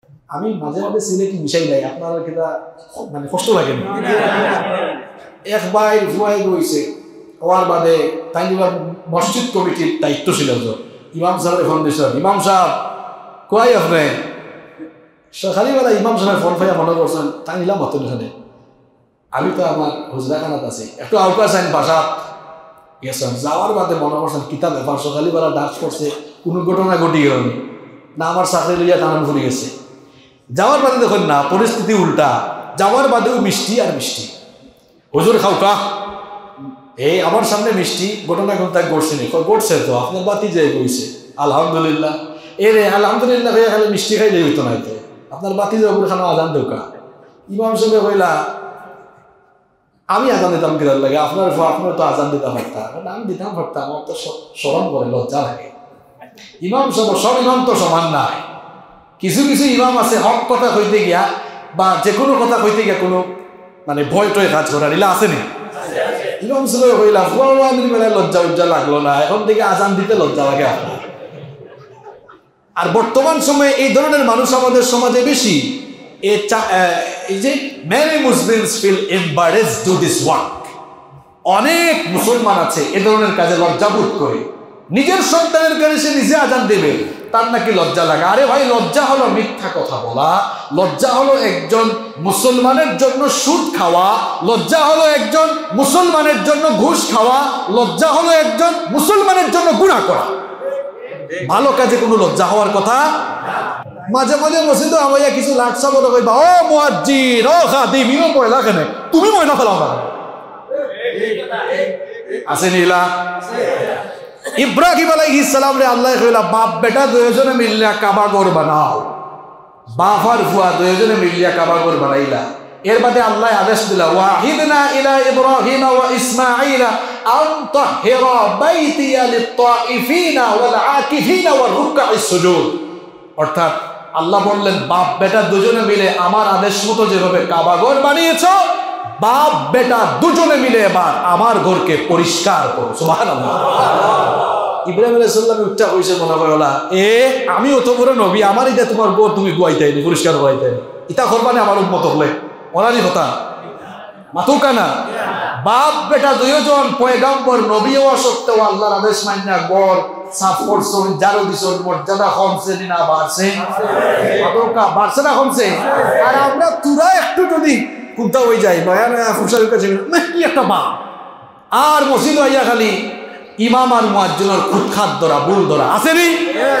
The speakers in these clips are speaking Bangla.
আমি মাঝে মাঝে সিলেটি মিশাই নাই, আপনার কিনা মানে কষ্ট লাগে না? একবার ভুয়াই রয়েছে হওয়ার বাদে তাই মসজিদ কমিটির দায়িত্ব ছিল, ইমাম সাহেবের ফাউন্ডেশন, ইমাম সাহেব কয় আপনি সকালবেলা ইমাম সাহেবের ফোন ফাইয়া মনে করছেন, তাই নিলাম মতন এখানে আমি তো আমার হুজরাখানাত আছি, একটু আউকাশ আইন বাসা গেছেন, যাওয়ার বাদে মনে করছেন কিতাব ব্যাপার সকালবেলা ডান্স করছে, কোনো ঘটনা ঘটি গেলনি না, আমার চাকরি লইয়া টানান ঘুরে গেছে। যাওয়ার বাদে দেখুন না পরিস্থিতি উল্টা, যাওয়ার বাদেও মিষ্টি আর মিষ্টি, হুজুর খাওকা এই আমার সামনে মিষ্টি, ঘটনা ঘন্টা ঘটছে নি, ঘটছে তো আপনার বাতি যে বইছে আলহামদুলিল্লাহ, এ রে আলহামদুলিল্লাহ হয়ে খালি মিষ্টি খাইলে হইতো না, তো আপনার বাতি যে খানো আজান দৌকা। ইমাম সাহেব কইলা আমি আজান দিতাম কিরার লাগে, আপনার তো আজান দিতাম পারতাম, আমি দিতাম পারতাম, আমার তো স্মরণ করে লজ্জা লাগে। ইমাম সাহেব সব ইমাম তো সমান নাই, কিছু কিছু ইমাম আছে হক কথা কইতে গিয়া বা যে কোনো কথা কইতে গিয়া কোনো মানে ভয় টয় কাজ করার ইলা আসেনি। ইমাম সাহেব কইলা ফুয়ানির বেলায় লজ্জা উজ্জা লাগলো না, এখন থেকে আজান দিতে লজ্জা লাগে আপনার। আর বর্তমান সময়ে এই ধরনের মানুষ আমাদের সমাজে বেশি। এই যে many Muslims feel embarrassed to this work, অনেক মুসলমান আছে এ ধরনের কাজে লজ্জাবোধ করে, নিজের সন্তানের কাছে সে নিজে আজান দেবে তার নাকি লজ্জা লাগে। আরে ভাই, লজ্জা হলো মিথ্যা কথা বলা, লজ্জা হলো একজন মুসলমানের জন্য সুদ খাওয়া, লজ্জা হলো একজন মুসলমানের জন্য ঘুষ খাওয়া, লজ্জা হলো একজন মুসলমানের জন্য গুনাহ করা। ভালো কাজে কোনো লজ্জা হওয়ার কথা। মাঝে মাঝে মসজিদে আমাইয়া কিছু লাটসা বলে কইবা, ও মুয়াজ্জিন, ও খাদিম, ইমাম ময়লা কেন, তুমি ময়লা ফেলাও না, আছে নীলা। ইব্রাহিম আলাইহিস সালাম রে আল্লাহ কইলা বাপ বেটা দুইজনে মিলিয়া কাবা ঘর বানাও, বাপ আর ফুয়া দুইজনে মিলিয়া কাবা ঘর বানাইলা। এর বাদে আল্লাহ আদেশ দিলা ওয়াহিদনা ইলা ইব্রাহিম ওয়া ইসমাঈলা আন তাহিরা বাইতিয়া লিত-তাইফিনা ওয়াল আকিফিনা ওয়ার রুকআইস সুজুদ। অর্থাৎ আল্লাহ বললেন বাপ বেটা দুজনে মিলে আমার আদেশ মতো যেভাবে কাবা ঘর বানিয়েছো, বাপ বেটা দুজনে মিলে এবার আমার ঘরকে পরিষ্কার করো। সুবহানাল্লাহ। ইব্রাহিম আলাইহিস সালাম উঠা কইছে মনে কইলা, আমি অত বড় নবী, আমার এটা তোমার ঘর তুমি গুয়াইতাইনি, পরিষ্কার করাইতাইনি, ইতা করবানি আমার উম্মত হলে ওনারই কথা মাতুকা না। বাপ বেটা দুইজন পয়গাম্বর নবী হওয়া সত্ত্বেও আল্লাহর আদেশ মাইনা ঘর সাফ করছেন, জারু দিছেন, মর্যাদা কমছে না বাড়ছে? মাতুকা বাড়ছে না কমছে? আর আমরা তুরা একটু যদি কুন্তা হয়ে যায়, নয়া নয়া ফুসারের কাছে কি একটা বা, আর মসজিদ হইয়া খালি ইমাম আর মুয়াজ্জিনের খুদখাত ধরা, বুল ধরা, আসেনি?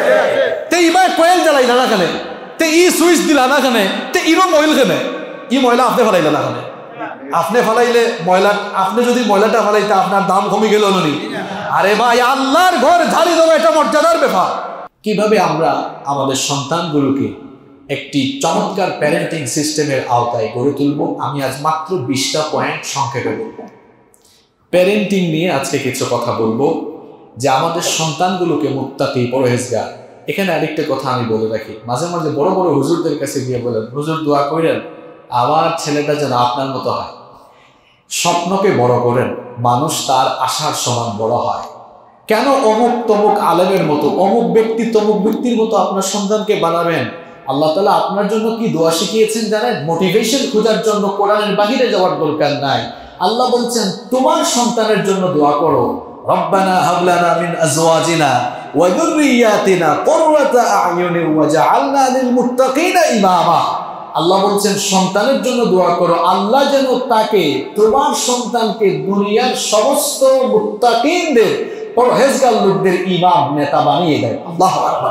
তে ইমাম কয়েল জ্বালাইলা না কেন, তে ই সুইচ দিলা না কেন, তে ইরো ময়ল কেন, ই ময়লা আপনি ফেলাইলা না কেন? আপনি ফেলাইলে ময়লা, আপনি যদি ময়লাটা ফেলাইতে আপনার দাম কমে গেল নি? আরে ভাই, আল্লাহর ঘর ঝাড়ি দেওয়া এটা মর্যাদার ব্যাপার। কিভাবে আমরা আমাদের সন্তানগুলোকে একটি চমৎকার প্যারেন্টিং সিস্টেমের আওতায় গড়ে তুলব, আমি আজ মাত্র 20টা পয়েন্ট সংক্ষেপে বলবো। প্যারেন্টিং নিয়ে আজকে কিছু কথা বলবো, যে আমাদের সন্তানগুলোকে মুত্তাকি, পরহেজগার। এখানে আরেকটা কথা আমি বলে রাখি, মাঝে মাঝে বড় বড় হুজুরদের কাছে গিয়ে বলেন, হুজুর দোয়া করেন আমার ছেলেটা যেন আপনার মতো হয়। স্বপ্নকে বড় করেন, মানুষ তার আশার সমান বড় হয়। কেন অমুক তমুক আলেমের মতো, অমুক ব্যক্তি তমুক ব্যক্তির মতো আপনার সন্তানকে বানাবেন? আল্লাহ তাআলা আপনার জন্য কি দোয়া শিখিয়েছেন জানেন? মোটিভেশন খোঁজার জন্য কোরআনের বাহিরে যাওয়ার দরকার নাই। আল্লাহ বলছেন তোমার সন্তানের জন্য দোয়া করো, রব্বানা হাব লানা মিন আজওয়াজিনা ওয়া যুররিয়াতিনা কুররাতা আ'য়ুনিন ওয়াজআলনা লিল মুত্তাকিনা ইমামা। আল্লাহ বলছেন সন্তানের জন্য দোয়া করো, আল্লাহ যেন তাকে, তোমার সন্তানকে দুনিয়ার সমস্ত মুত্তাকিনদের, পরহেজগার লোকদের ইমাম, নেতা বানিয়ে দেয়। আল্লাহু আকবার।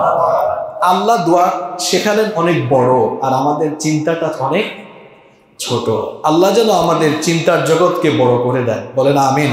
আল্লাহ দোয়া শেখালেন অনেক বড়, আর আমাদের চিন্তাটা অনেক ছোট। আল্লাহ যেন আমাদের চিন্তার জগৎকে বড় করে দেয়, বলেন আমিন।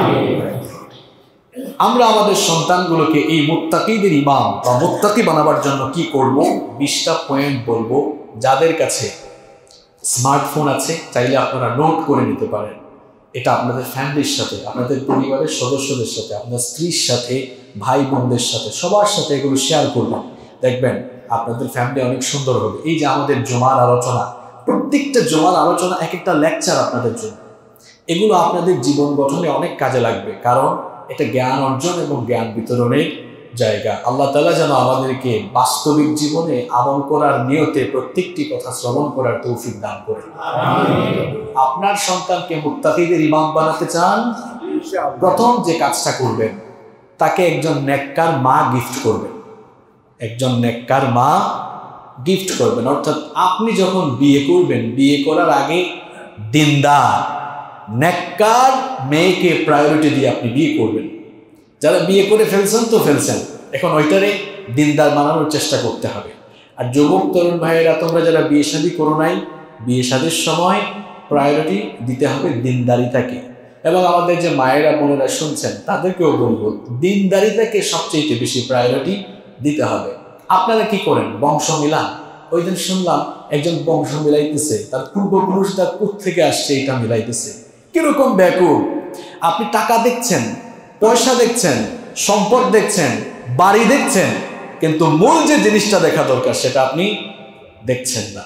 আমরা আমাদের সন্তানগুলোকে এই মুত্তাকিদের ইমাম বা মুত্তাকি বানাবার জন্য কি করব? 20টা পয়েন্ট বলবো। যাদের কাছে স্মার্টফোন আছে চাইলে আপনারা নোট করে নিতে পারেন। এটা আপনাদের ফ্যামিলির সাথে, আপনাদের পরিবারের সদস্যদের সাথে, আপনার স্ত্রীর সাথে, ভাই বোনদের সাথে, সবার সাথে এগুলো শেয়ার করবেন। দেখবেন আপনাদের ফ্যামিলি অনেক সুন্দর হবে। এই যে আমাদের জুমার আলোচনা, প্রত্যেকটা জুমার আলোচনা এক একটা লেকচার আপনাদের জন্য। এগুলো আপনাদের জীবন গঠনে অনেক কাজে লাগবে, কারণ এটা জ্ঞান অর্জন এবং জ্ঞান বিতরণের জায়গা। আল্লাহ তাআলা যেন আমাদেরকে বাস্তবিক জীবনে আমল করার নিয়তে প্রত্যেকটি কথা শ্রবণ করার তৌফিক দান করেন। আপনার সন্তানকে মুত্তাকিদের ইমাম বানাতে চান, প্রথম যে কাজটা করবেন, তাকে একজন নেককার মা গিফট করবেন। একজন নেককার মা গিফট করবেন। অর্থাৎ আপনি যখন বিয়ে করবেন, বিয়ে করার আগে দিনদার নেককার মেয়েকে প্রায়োরিটি দিয়ে আপনি বিয়ে করবেন। যারা বিয়ে করে ফেলছেন তো ফেলছেন, এখন ওইটারে দিনদার বানানোর চেষ্টা করতে হবে। আর যুবক তরুণ ভাইয়েরা, তোমরা যারা বিয়ে শাদী করো নাই, বিয়ে শাদীর সময় প্রায়োরিটি দিতে হবে দিনদারিতাকে। এবং আমাদের যে মায়েরা বোনেরা শুনছেন তাদেরকেও বলবো, দিনদারিতাকে সবচেয়ে বেশি প্রায়োরিটি দিতে হবে। আপনারা কি করেন? বংশ মিলান। ওই দিন শুনলাম একজন বংশ মিলাইতেছে, তার পূর্বপুরুষরা কোত্থেকে আসছে এটা মিলাইতেছে। কিরকম ব্যাকুল! আপনি টাকা দেখছেন, পয়সা দেখছেন, সম্পদ দেখছেন, বাড়ি দেখছেন, কিন্তু মূল যে জিনিসটা দেখা দরকার সেটা আপনি দেখছেন না।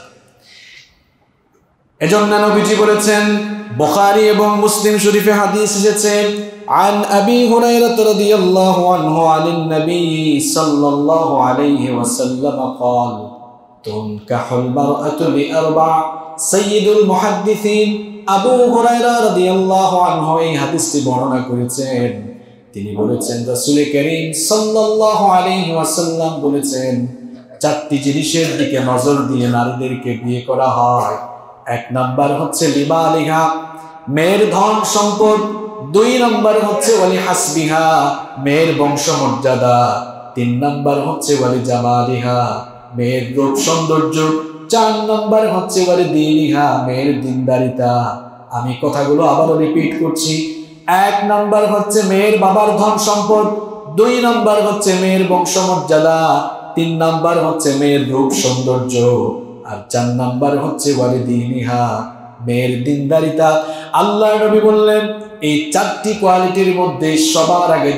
এজন্য নবীজি বলেছেন, বুখারী এবং মুসলিম শরীফে হাদিস এসেছে, আন আবি হুরায়রা রাদিয়াল্লাহু আনহু আনিন নবী সাল্লাল্লাহু আলাইহি ওয়াসাল্লাম قال তুনকাহুল মারআতু বিআরবা সাইয়্যিদুল মুহাদ্দিসিন। আবু হুরায়রা রাদিয়াল্লাহু আনহু এই হাদিসটি বর্ণনা করেছেন। তিনি বলেছেন, রাসূল করিম সাল্লাল্লাহু আলাইহি ওয়াসাল্লাম বলেছেন, চারটি জিনিসের দিকে নজর দিয়ে নারীদেরকে বিয়ে করা হয়। এক নাম্বার হচ্ছে লিমালিহা, মেয়ের ধন সম্পদ। দুই নাম্বার হচ্ছে ওয়ালি হাসবিহা, মেয়ের বংশমর্যাদা। তিন নাম্বার হচ্ছে ওয়ালি জামালিহা, মেয়ের রূপ সৌন্দর্য। চার নাম্বার হচ্ছে ওয়ালি দীনিহা, মেয়ের দিনদারিতা। আমি কথাগুলো আবারও রিপিট করছি। এক নাম্বার হচ্ছে মেয়ের বাবার ধন সম্পদ, দুই নাম্বার হচ্ছে মেয়ের বংশমর্যাদা, তিন নাম্বার হচ্ছে মেয়ের রূপ সৌন্দর্য, আর চার নাম্বার হচ্ছে ওয়ালি দীনিহা, মেয়ের দিনদারিতা। আল্লাহ নবী বললেন, এই চারটি কোয়ালিটির মধ্যে সবার আগে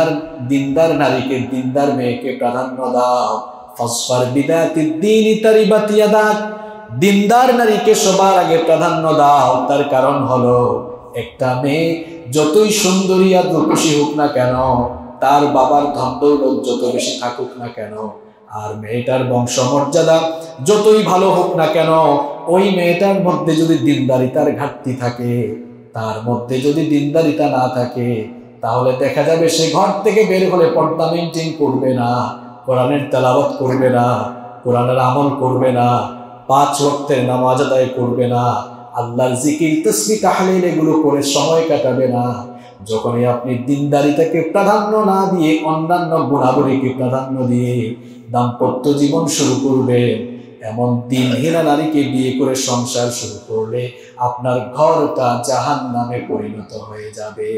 দিনদার নারীকে, দিনদার মেয়েকে প্রাধান্য দাও। ফাসফার বিদাতিদ দীনি তারিবাত ইয়াদাক, দিনদার নারীকে সবার আগে প্রাধান্য দাও। তার কারণ হলো, একটা মেয়ে যতই সুন্দরী আর রূপসী হোক না কেন, তার বাবার ধন দৌলত যত বেশি থাকুক না কেন, আর মেয়েটার বংশমর্যাদা যতই ভালো হোক না কেন, ওই মেয়েটার মধ্যে যদি দিনদারিতার ঘাটতি থাকে, তার মধ্যে যদি দিনদারিতা না থাকে, তাহলে দেখা যাবে সে ঘর থেকে বের হলে পর্দা মেইনটেইন করবে না, কোরআনের তেলাওয়াত করবে না, কোরআনের আমল করবে না, 5 ওয়াক্তের নামাজ আদায় করবে না, আল্লাহর জিকির তাসবিহ তাহলিল এগুলো করে সময় কাটাবে না। যখনই আপনি দিনদারিতাকে প্রাধান্য না দিয়ে অন্যান্য গুণাবলীকে প্রাধান্য দিয়ে দাম্পত্য জীবন শুরু করবে, এমন দিনহীনা নারীকে বিয়ে করে সংসার শুরু করলে আপনার ঘরটা জাহান্নামে পরিণত হয়ে যাবে।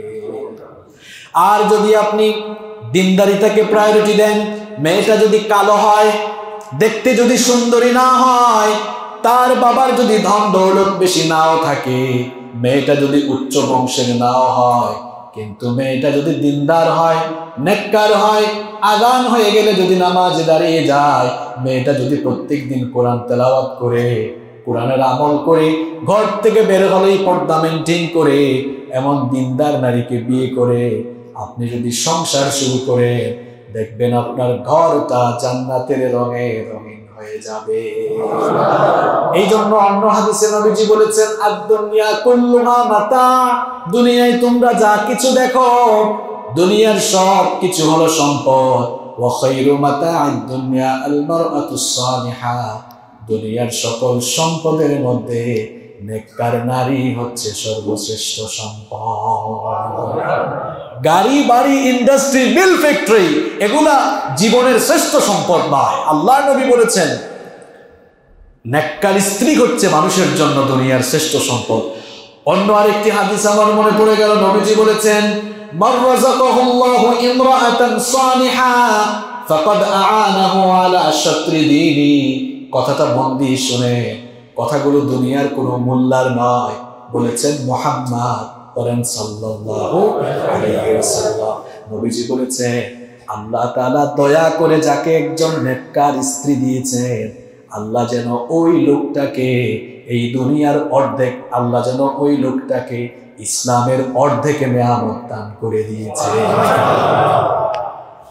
আর যদি আপনি দিনদারিতাকে প্রায়োরিটি দেন, মেয়েটা যদি কালো হয়, দেখতে যদি সুন্দরী না হয়, তার বাবার যদি ধন দৌলত বেশি নাও থাকে, মেয়েটা যদি উচ্চ বংশের নাও হয়, কিন্তু মেয়েটা যদি দিনদার হয়, নেককার হয়, আযান হয়ে গেলে যদি নামাজে দাঁড়িয়ে যায়, মেয়েটা যদি প্রত্যেক দিন কোরআন তেলাওয়াত করে, কোরআনের আমল করে, ঘর থেকে বের হলেই পর্দা মেইনটেইন করে, এমন দিনদার নারীকে বিয়ে করে আপনি যদি সংসার শুরু করে, দেখবেন আপনার ঘরটা জান্নাতের রঙে রঙিন হয়ে যাবে। এই জন্য অন্য হাদিসে নবীজি বলেছেন, আদ-দুনিয়া কুল্লুহা মাতা, দুনিয়ায় তোমরা যা কিছু দেখো, দুনিয়ার সব কিছু হলো সম্পদ। ওয়া খায়রু মাতা'আদ দুনিয়া আল মারআতুস সালিহা, দুনিয়ার সকল সম্পদের মধ্যে নেককার নারী হচ্ছে সর্বশ্রেষ্ঠ সম্পদ। গাড়ি, বাড়ি, ইন্ডাস্ট্রি, মিল, ফ্যাক্টরি, এগুলা জীবনের শ্রেষ্ঠ সম্পদ নয়। আল্লাহ নবী বলেছেন, নেককার স্ত্রী হচ্ছে মানুষের জন্য দুনিয়ার শ্রেষ্ঠ সম্পদ। অন্য আরেকটি হাদিস আমার মনে পড়ে গেল, নবীজি বলেছেন, মান রাযাকাহুল্লাহু ইমরাআতান সালিহা ফাকাদ আ'আনাহু আলা শাত্রি দীনি। কথাটা মন দিয়ে শুনে, কথাগুলো দুনিয়ার কোনো মূল্যার নয়। বলেছেন মুহাম্মদ সাল্লাল্লাহু আলাইহি ওয়াসাল্লাম। নবীজি বলেছেন, আল্লাহ তাআলা দয়া করে যাকে একজন নেককার স্ত্রী দিয়েছেন, আল্লাহ যেন ওই লোকটাকে এই দুনিয়ার অর্ধেক, আল্লাহ যেন ওই লোকটাকে ইসলামের অর্ধেকে নেয়ামত দান করে দিয়েছে।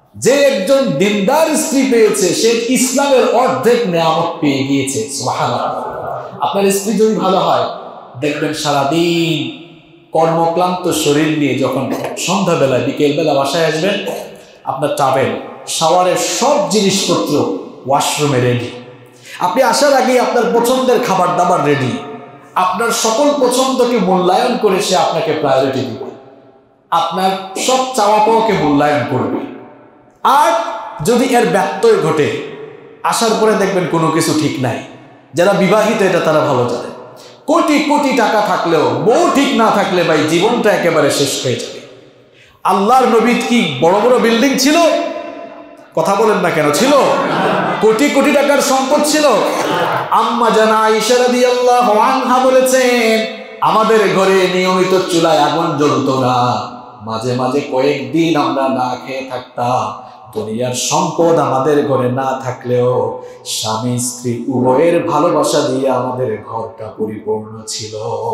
যে একজন দিনদার স্ত্রী পেয়েছে সে ইসলামের অর্ধেক নেয়ামত পেয়ে গিয়েছে। সুবহানাল্লাহ। আপনার স্ত্রী যদি ভালো হয়, দেখবেন সারাদিন কর্মক্লান্ত শরীর নিয়ে যখন সন্ধ্যাবেলা বিকেলবেলা বাসায় আসবেন, আপনার টাওয়েল, শাওয়ারের সব জিনিসপত্র ওয়াশরুমে রেডি। আপনি আসার আগেই আপনার পছন্দের খাবার দাবার রেডি। আপনার সকল পছন্দকে মূল্যায়ন করে সে আপনাকে প্রায়োরিটি দিবে, আপনার সব চাওয়া পাওয়াকে মূল্যায়ন করবে। আর যদি এর ব্যত্যয় ঘটে, আসার পরে দেখবেন কোনো কিছু ঠিক নাই। যারা বিবাহিত এটা তারা ভালো জানে, কোটি কোটি টাকা থাকলেও বউ ঠিক না থাকলে ভাই জীবনটা একেবারে শেষ হয়ে যাবে। আল্লাহর নবীর কি বড় বড় বিল্ডিং ছিল? কথা বলেন না কেন, ছিল? কোটি কোটি টাকার সম্পদ ছিল। আম্মা জানা আয়েশা রাদিয়াল্লাহু আনহা বলেছেন, আমাদের ঘরে নিয়মিত চুলায় আগুন জ্বলতো না, মাঝে মাঝে কয়েকদিন আমরা না খেয়ে থাকতাম। দুনিয়ার সম্পদ আমাদের ঘরে না থাকলেও স্বামী স্ত্রী উভয়ের ভালোবাসা দিয়ে আমাদের ঘরটা পরিপূর্ণ ছিল।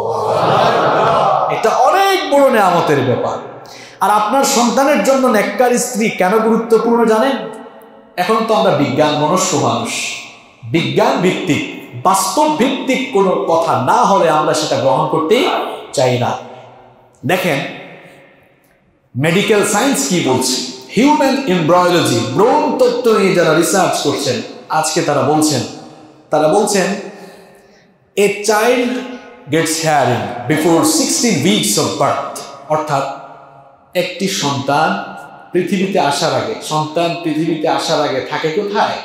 এটা অনেক বড় নেয়ামতের ব্যাপার। আর আপনার সন্তানের জন্য নেককার স্ত্রী কেন গুরুত্বপূর্ণ জানেন? এখন তো আমরা বিজ্ঞান মনস্ক মানুষ, বিজ্ঞান ভিত্তিক বাস্তব ভিত্তিক কোনো কথা না হলে আমরা সেটা গ্রহণ করতে চাই না। দেখেন মেডিকেল সায়েন্স কি বলছে, হিউম্যান এমব্রায়োলজি, ভ্রূণ তত্ত্ব নিয়ে যারা রিসার্চ করছেন আজকে তারা বলছেন a child gets hearing before 16 weeks of birth, অর্থাৎ একটি সন্তান পৃথিবীতে আসার আগে থাকে কোথায়?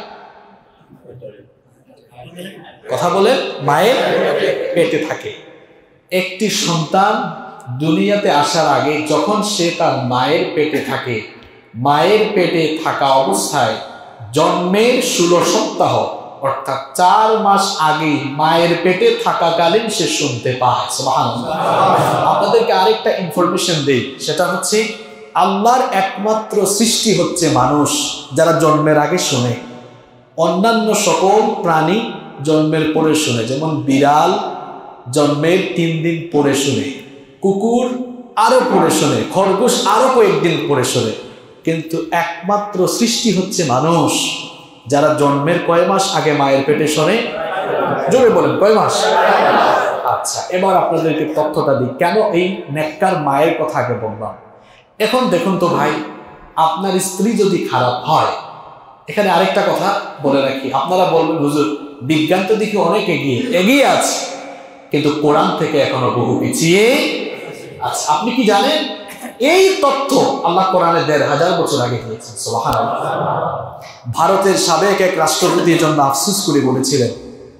কথা বলেন, মায়ের পেটে থাকে। একটি সন্তান দুনিয়াতে আসার আগে যখন সে তার মায়ের পেটে থাকে, মায়ের পেটে থাকা অবস্থায় জন্মের 16 সপ্তাহ অর্থাৎ 4 মাস আগে মায়ের পেটে থাকাকালীন সে শুনতে পায়। সুবহানাল্লাহ। আপনাদেরকে আরেকটা ইনফরমেশন দেই, সেটা হচ্ছে আল্লাহর একমাত্র সৃষ্টি হচ্ছে মানুষ যারা জন্মের আগে শুনে। অন্যান্য সকল প্রাণী জন্মের পরে শুনে, যেমন বিড়াল জন্মের 3 দিন পরে শুনে, কুকুর আরো পরে শুনে, খরগোশ আরো কয়েকদিন পরে শুনে। কিন্তু একমাত্র সৃষ্টি হচ্ছে মানুষ যারা জন্মের কয় মাস আগে মায়ের পেটে শোনে? জোরে বলেন, কয় মাস? আচ্ছা, এবার আপনাদেরকে তথ্যটা দিই কেন এই নেককার মায়ের কথা আগে বললাম। এখন দেখুন তো ভাই, আপনার স্ত্রী যদি খারাপ হয়, এখানে আরেকটা কথা বলে রাখি, আপনারা বলবেন হুজুর বিজ্ঞান তো দেখি অনেক এগিয়ে আছে, কিন্তু কোরআন থেকে এখনো বহু পিছিয়ে আছে। আপনি কি জানেন এই তথ্য আল্লাহ কোরআনে 1500 বছর আগে দিয়েছেন? সুবহানাল্লাহ। ভারতের সাবেক এক রাষ্ট্রপতির জন্য আফসোস করে বলেছিলেন,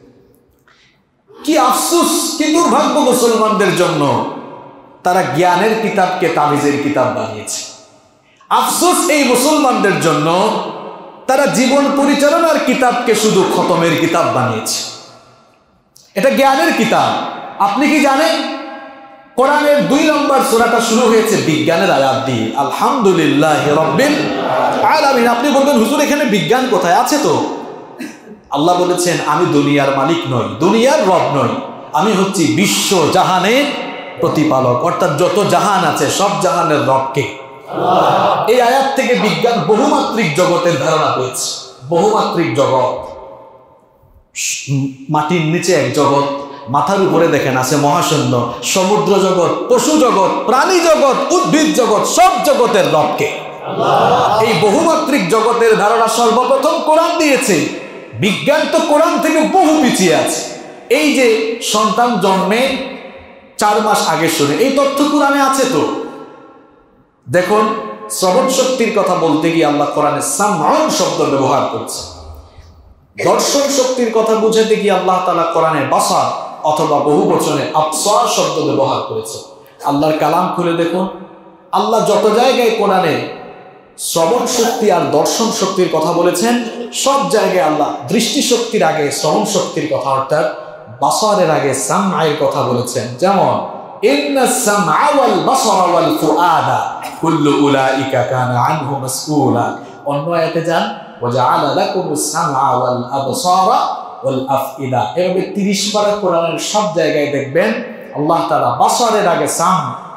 কি আফসোস, কি দুর্ভাগ্য মুসলমানদের জন্য, তারা জ্ঞানের কিতাবকে তাবিজের কিতাব বানিয়েছে। আফসোস এই মুসলমানদের জন্য, তারা জীবন পরিচালনার কিতাবকে শুধু খতমের কিতাব বানিয়েছে। এটা জ্ঞানের কিতাব। আপনি কি জানেন কোরআনের 2 নম্বর সূরাটা শুরু হয়েছে বিজ্ঞানের আয়াত দিয়ে, আলহামদুলিল্লাহি রাব্বিল আলামিন। আপনি বলবেন হুজুর এখানে বিজ্ঞান কোথায়? আছে তো। আল্লাহ বলেছেন আমি দুনিয়ার মালিক নই, দুনিয়ার রব নই, আমি হচ্ছি বিশ্ব জাহানের প্রতিপালক, অর্থাৎ যত জাহান আছে সব জাহানের রবকে। এই আয়াত থেকে বিজ্ঞান বহুমাত্রিক জগতের ধারণা পেয়েছে। বহুমাত্রিক জগৎ, মাটির নিচে এক জগৎ, মাথার উপরে দেখেন আছে মহাশূন্য, সমুদ্র জগৎ, পশু জগৎ, প্রাণী জগৎ, উদ্ভিদ জগৎ, সব জগতের রবকে। এই বহুমাত্রিক জগতের ধারণা সর্বপ্রথম কোরআন দিয়েছে। বিজ্ঞান তো কোরআন থেকে বহু পিছিয়ে আছে। এই যে সন্তান জন্মে 4 মাস আগে শুনে, এই তথ্য কোরআনে আছে তো। দেখুন শ্রবণ শক্তির কথা বলতে গিয়ে আল্লাহ কোরআনে সামউন শব্দ ব্যবহার করছে। দর্শন শক্তির কথা বুঝাতে গিয়ে আল্লাহ তাআলা কোরআনে বাসার অথবা বহু বচনে আবসার শব্দ ব্যবহার করেছে। আল্লাহর কালাম খুলে দেখুন, আল্লাহ যত জায়গায় কোরআনে শ্রবণ শক্তি আর দর্শন শক্তির কথা বলেছেন, সব জায়গায় আল্লাহ দৃষ্টি শক্তির আগে শ্রবণ শক্তির কথা অর্থাৎ বাসারের আগে সামআয়ের কথা বলেছেন। যেমন ইন্নাস সামআ ওয়াল বাসারা ওয়াল ফুআদা কুল্লু উলাইকা কানা আনহু মাসউলা। অন্য আয়াতে যান ওয়াজআলা লাকুমুস সামআ ওয়াল আবসারা ওয়াল আফইদা। এভাবে 30 পারা কোরআনের সব জায়গায় দেখবেন আল্লাহ তাআলা বাসারের আগে সাম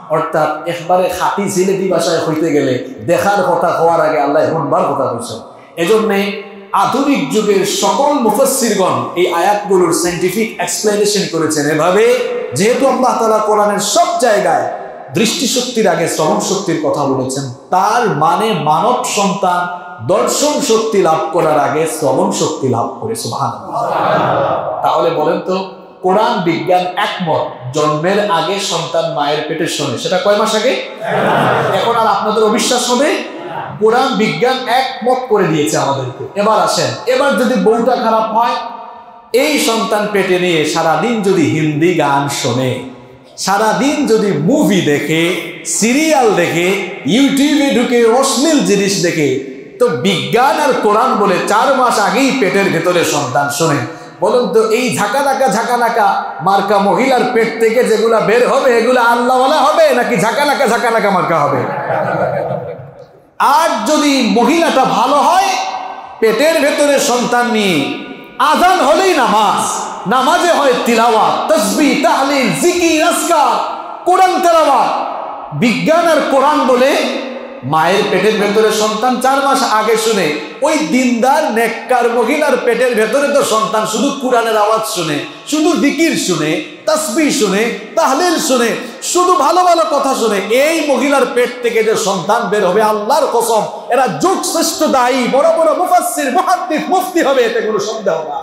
অর্থাৎ একবারে খাঁটি সিলেটি ভাষায় হইতে গেলে দেখার কথা হওয়ার আগে আল্লাহ শুনবার কথা বলছেন। এজন্যে আধুনিক যুগের সকল মুফাসসিরগণ এই আয়াতগুলোর সায়েন্টিফিক এক্সপ্লেনেশন করেছেন এভাবে, যেহেতু আল্লাহ তাআলা কোরআনের সব জায়গায় দৃষ্টিশক্তির আগে শ্রবণ শক্তির কথা বলেছেন, তার মানে মানব সন্তান দর্শন শক্তি লাভ করার আগে শ্রবণ শক্তি লাভ করে। সুবহানাল্লাহ। তাহলে বলেন তো, কোরআন বিজ্ঞান একমত জন্মের আগে সন্তান মায়ের পেটে শোনে, সেটা কয় মাস আগে? এখন আর আপনাদের অবিশ্বাস হবে? কোরআন বিজ্ঞান একমত করে দিয়েছে আমাদেরকে। এবার আসেন, এবার যদি বউটা খারাপ হয়, এই সন্তান পেটে নিয়ে সারাদিন যদি হিন্দি গান শোনে, সারাদিন যদি মুভি দেখে, সিরিয়াল দেখে, ইউটিউবে ঢুকে অশ্লীল জিনিস দেখে, তো বিজ্ঞান আর কোরআন বলে 4 মাস আগেই পেটের ভেতরে সন্তান শোনে। বলুন তো, এই ঝাঁকানাকা মার্কা মহিলার পেট থেকে যেগুলা বের হবে এগুলা আল্লাহওয়ালা হবে নাকি ঝাঁকানাকা মার্কা হবে? আর যদি মহিলাটা ভালো হয়, পেটের ভেতরে সন্তান নিয়ে আযান হলেই নামাজে হয় তিলাওয়াত, তাসবিহ, তাহলিল, জিকির, আজকার, কোরআন তেলাওয়াত। বিজ্ঞান আর কোরআন বলে মায়ের পেটের ভেতরে সন্তান 4 মাস আগে শুনে, ওই দিনদার নেককার মহিলার পেটের ভেতরে তো সন্তান শুধু কোরআনের আওয়াজ শুনে, শুধু জিকির শুনে, তাসবিহ শুনে, তাহলিল শুনে, শুধু ভালো ভালো কথা শুনে। এই মহিলার পেট থেকে যে সন্তান বের হবে, আল্লাহর কসম এরা যুগ শ্রেষ্ঠ দায়ী, বড় বড় মুফাসসির, মুহাদ্দিস, মুফতি হবে, এতে কোনো সন্দেহ না।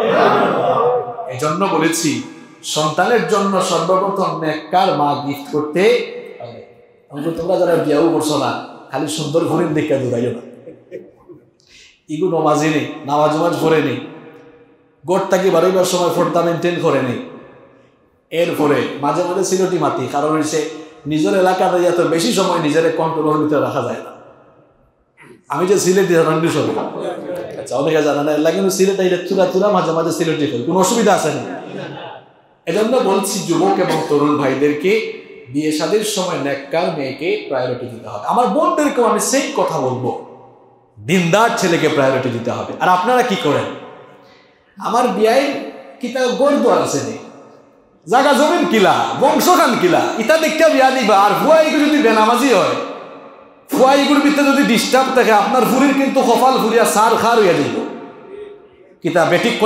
এই জন্য বলেছি, সন্তানের জন্য সর্বপ্রথম নেককার মা গিফট করতে হবে। তোমরা যারা বিয়াও করছো না, খালি সুন্দর ঘরের দিকে দৌড়াইও না। ইগু নমাজি নেই, নামাজ পড়ে নেই, গোট থাকি বাড়িবার সময় ফোরটা মেনটেন করে নেই। এরপরে মাঝে মাঝে সিলটি মাতি, কারণ হচ্ছে নিজের এলাকাতে এত বেশি সময় নিজের কন্ট্রোলের ভিতরে রাখা যায় না। আমি যে সিলেটি রান্ডি সব, আচ্ছা অনেকে জানা না, এলাকা কিন্তু সিলেট আইলে চূড়া মাঝে মাঝে সিলেটি করি, কোনো অসুবিধা আছে না। এজন্য বলছি যুবক এবং তরুণ ভাইদেরকে, বিয়ে শাদীর সময় নেককার মেয়েকে প্রায়োরিটি দিতে হবে। আমার বোনদেরকেও আমি সেই কথা বলবো, দিনদার ছেলেকে প্রায়োরিটি দিতে হবে। আর আপনারা কি করেন? আমার বিয়ায় কিতা গড়দুয়ার আছে নেই, জায়গা জমিন কিলা, বংশখান কিলা, ইটা দেখতে বিয়া দিবা। আর ফুয়াইগুলো যদি বেনামাজি হয়, ফুয়াইগুলোর ভিতরে যদি ডিস্টার্ব থাকে, আপনার ফুরির কিন্তু কপাল ফুরিয়া সার খার হইয়া দিব। কিতা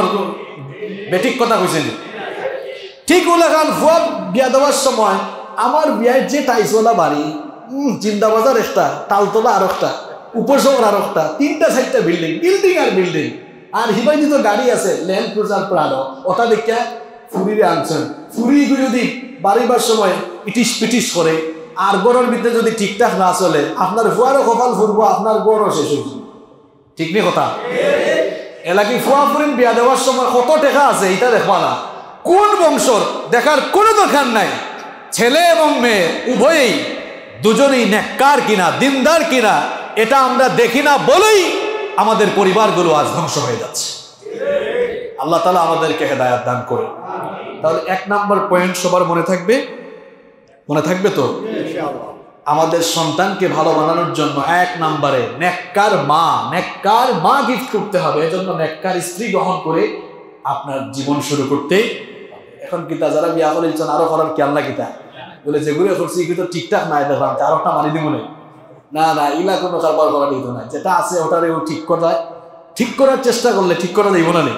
বেঠিক কথা কইছেন? ঠিক ওলাখান ফুয়া বিয়া দেওয়ার সময়, আমার বিয়ায় যে টাইসওয়ালা বাড়ি, জিন্দাবাজার একটা, তালতলা আর একটা, উপশহর আর একটা, 3টা-4টা বিল্ডিং আর বিল্ডিং। আর হিবাইনি তো গাড়ি আছে, ল্যান্ড ক্রুজার প্রাডো, ওটা দেখে ফুরিরে আনছেন। ফুরি যদি বাড়িবার সময় ইটিস পিটিস করে, আর গড়ের ভিতরে যদি ঠিকঠাক না চলে, আপনার ফুয়ারও কপাল ফুরবো, আপনার গড়ও শেষ হয়ে যাবে। ঠিক নেই কথা? এলাকি ফুয়া ফুরিন বিয়া দেওয়ার সময় কত টাকা আছে এটা দেখবা না, কোন বংশর দেখার কোনো দরকার নাই। ছেলে এবং মেয়ে উভয়েই দুজনেই নেককার কিনা, দিনদার কিনা, এটা আমরা দেখি না বলেই আমাদের পরিবারগুলো আজ ধ্বংস হয়ে যাচ্ছে। আল্লাহ তাআলা আমাদেরকে হেদায়েত দান করে। তাহলে 1 নম্বর পয়েন্ট সবার মনে থাকবে, মনে থাকবে তো? আমাদের সন্তানকে ভালো বানানোর জন্য 1 নম্বরে নেককার মা গিফট করতে হবে। এজন্য নেককার স্ত্রী গ্রহণ করে আপনার জীবন শুরু করতে। এখন কিতা যারা বিয়া করেছেন আরো করার খেয়াল না, কিতা বলে যেগুলো করছি কিন্তু ঠিকঠাক নাই, দেখলাম আর একটা মানি দিব না, ইলা কোনো কারবার করা দিত না, যেটা আছে ওটারে ঠিক করার চেষ্টা করলে ঠিক করা যাইব না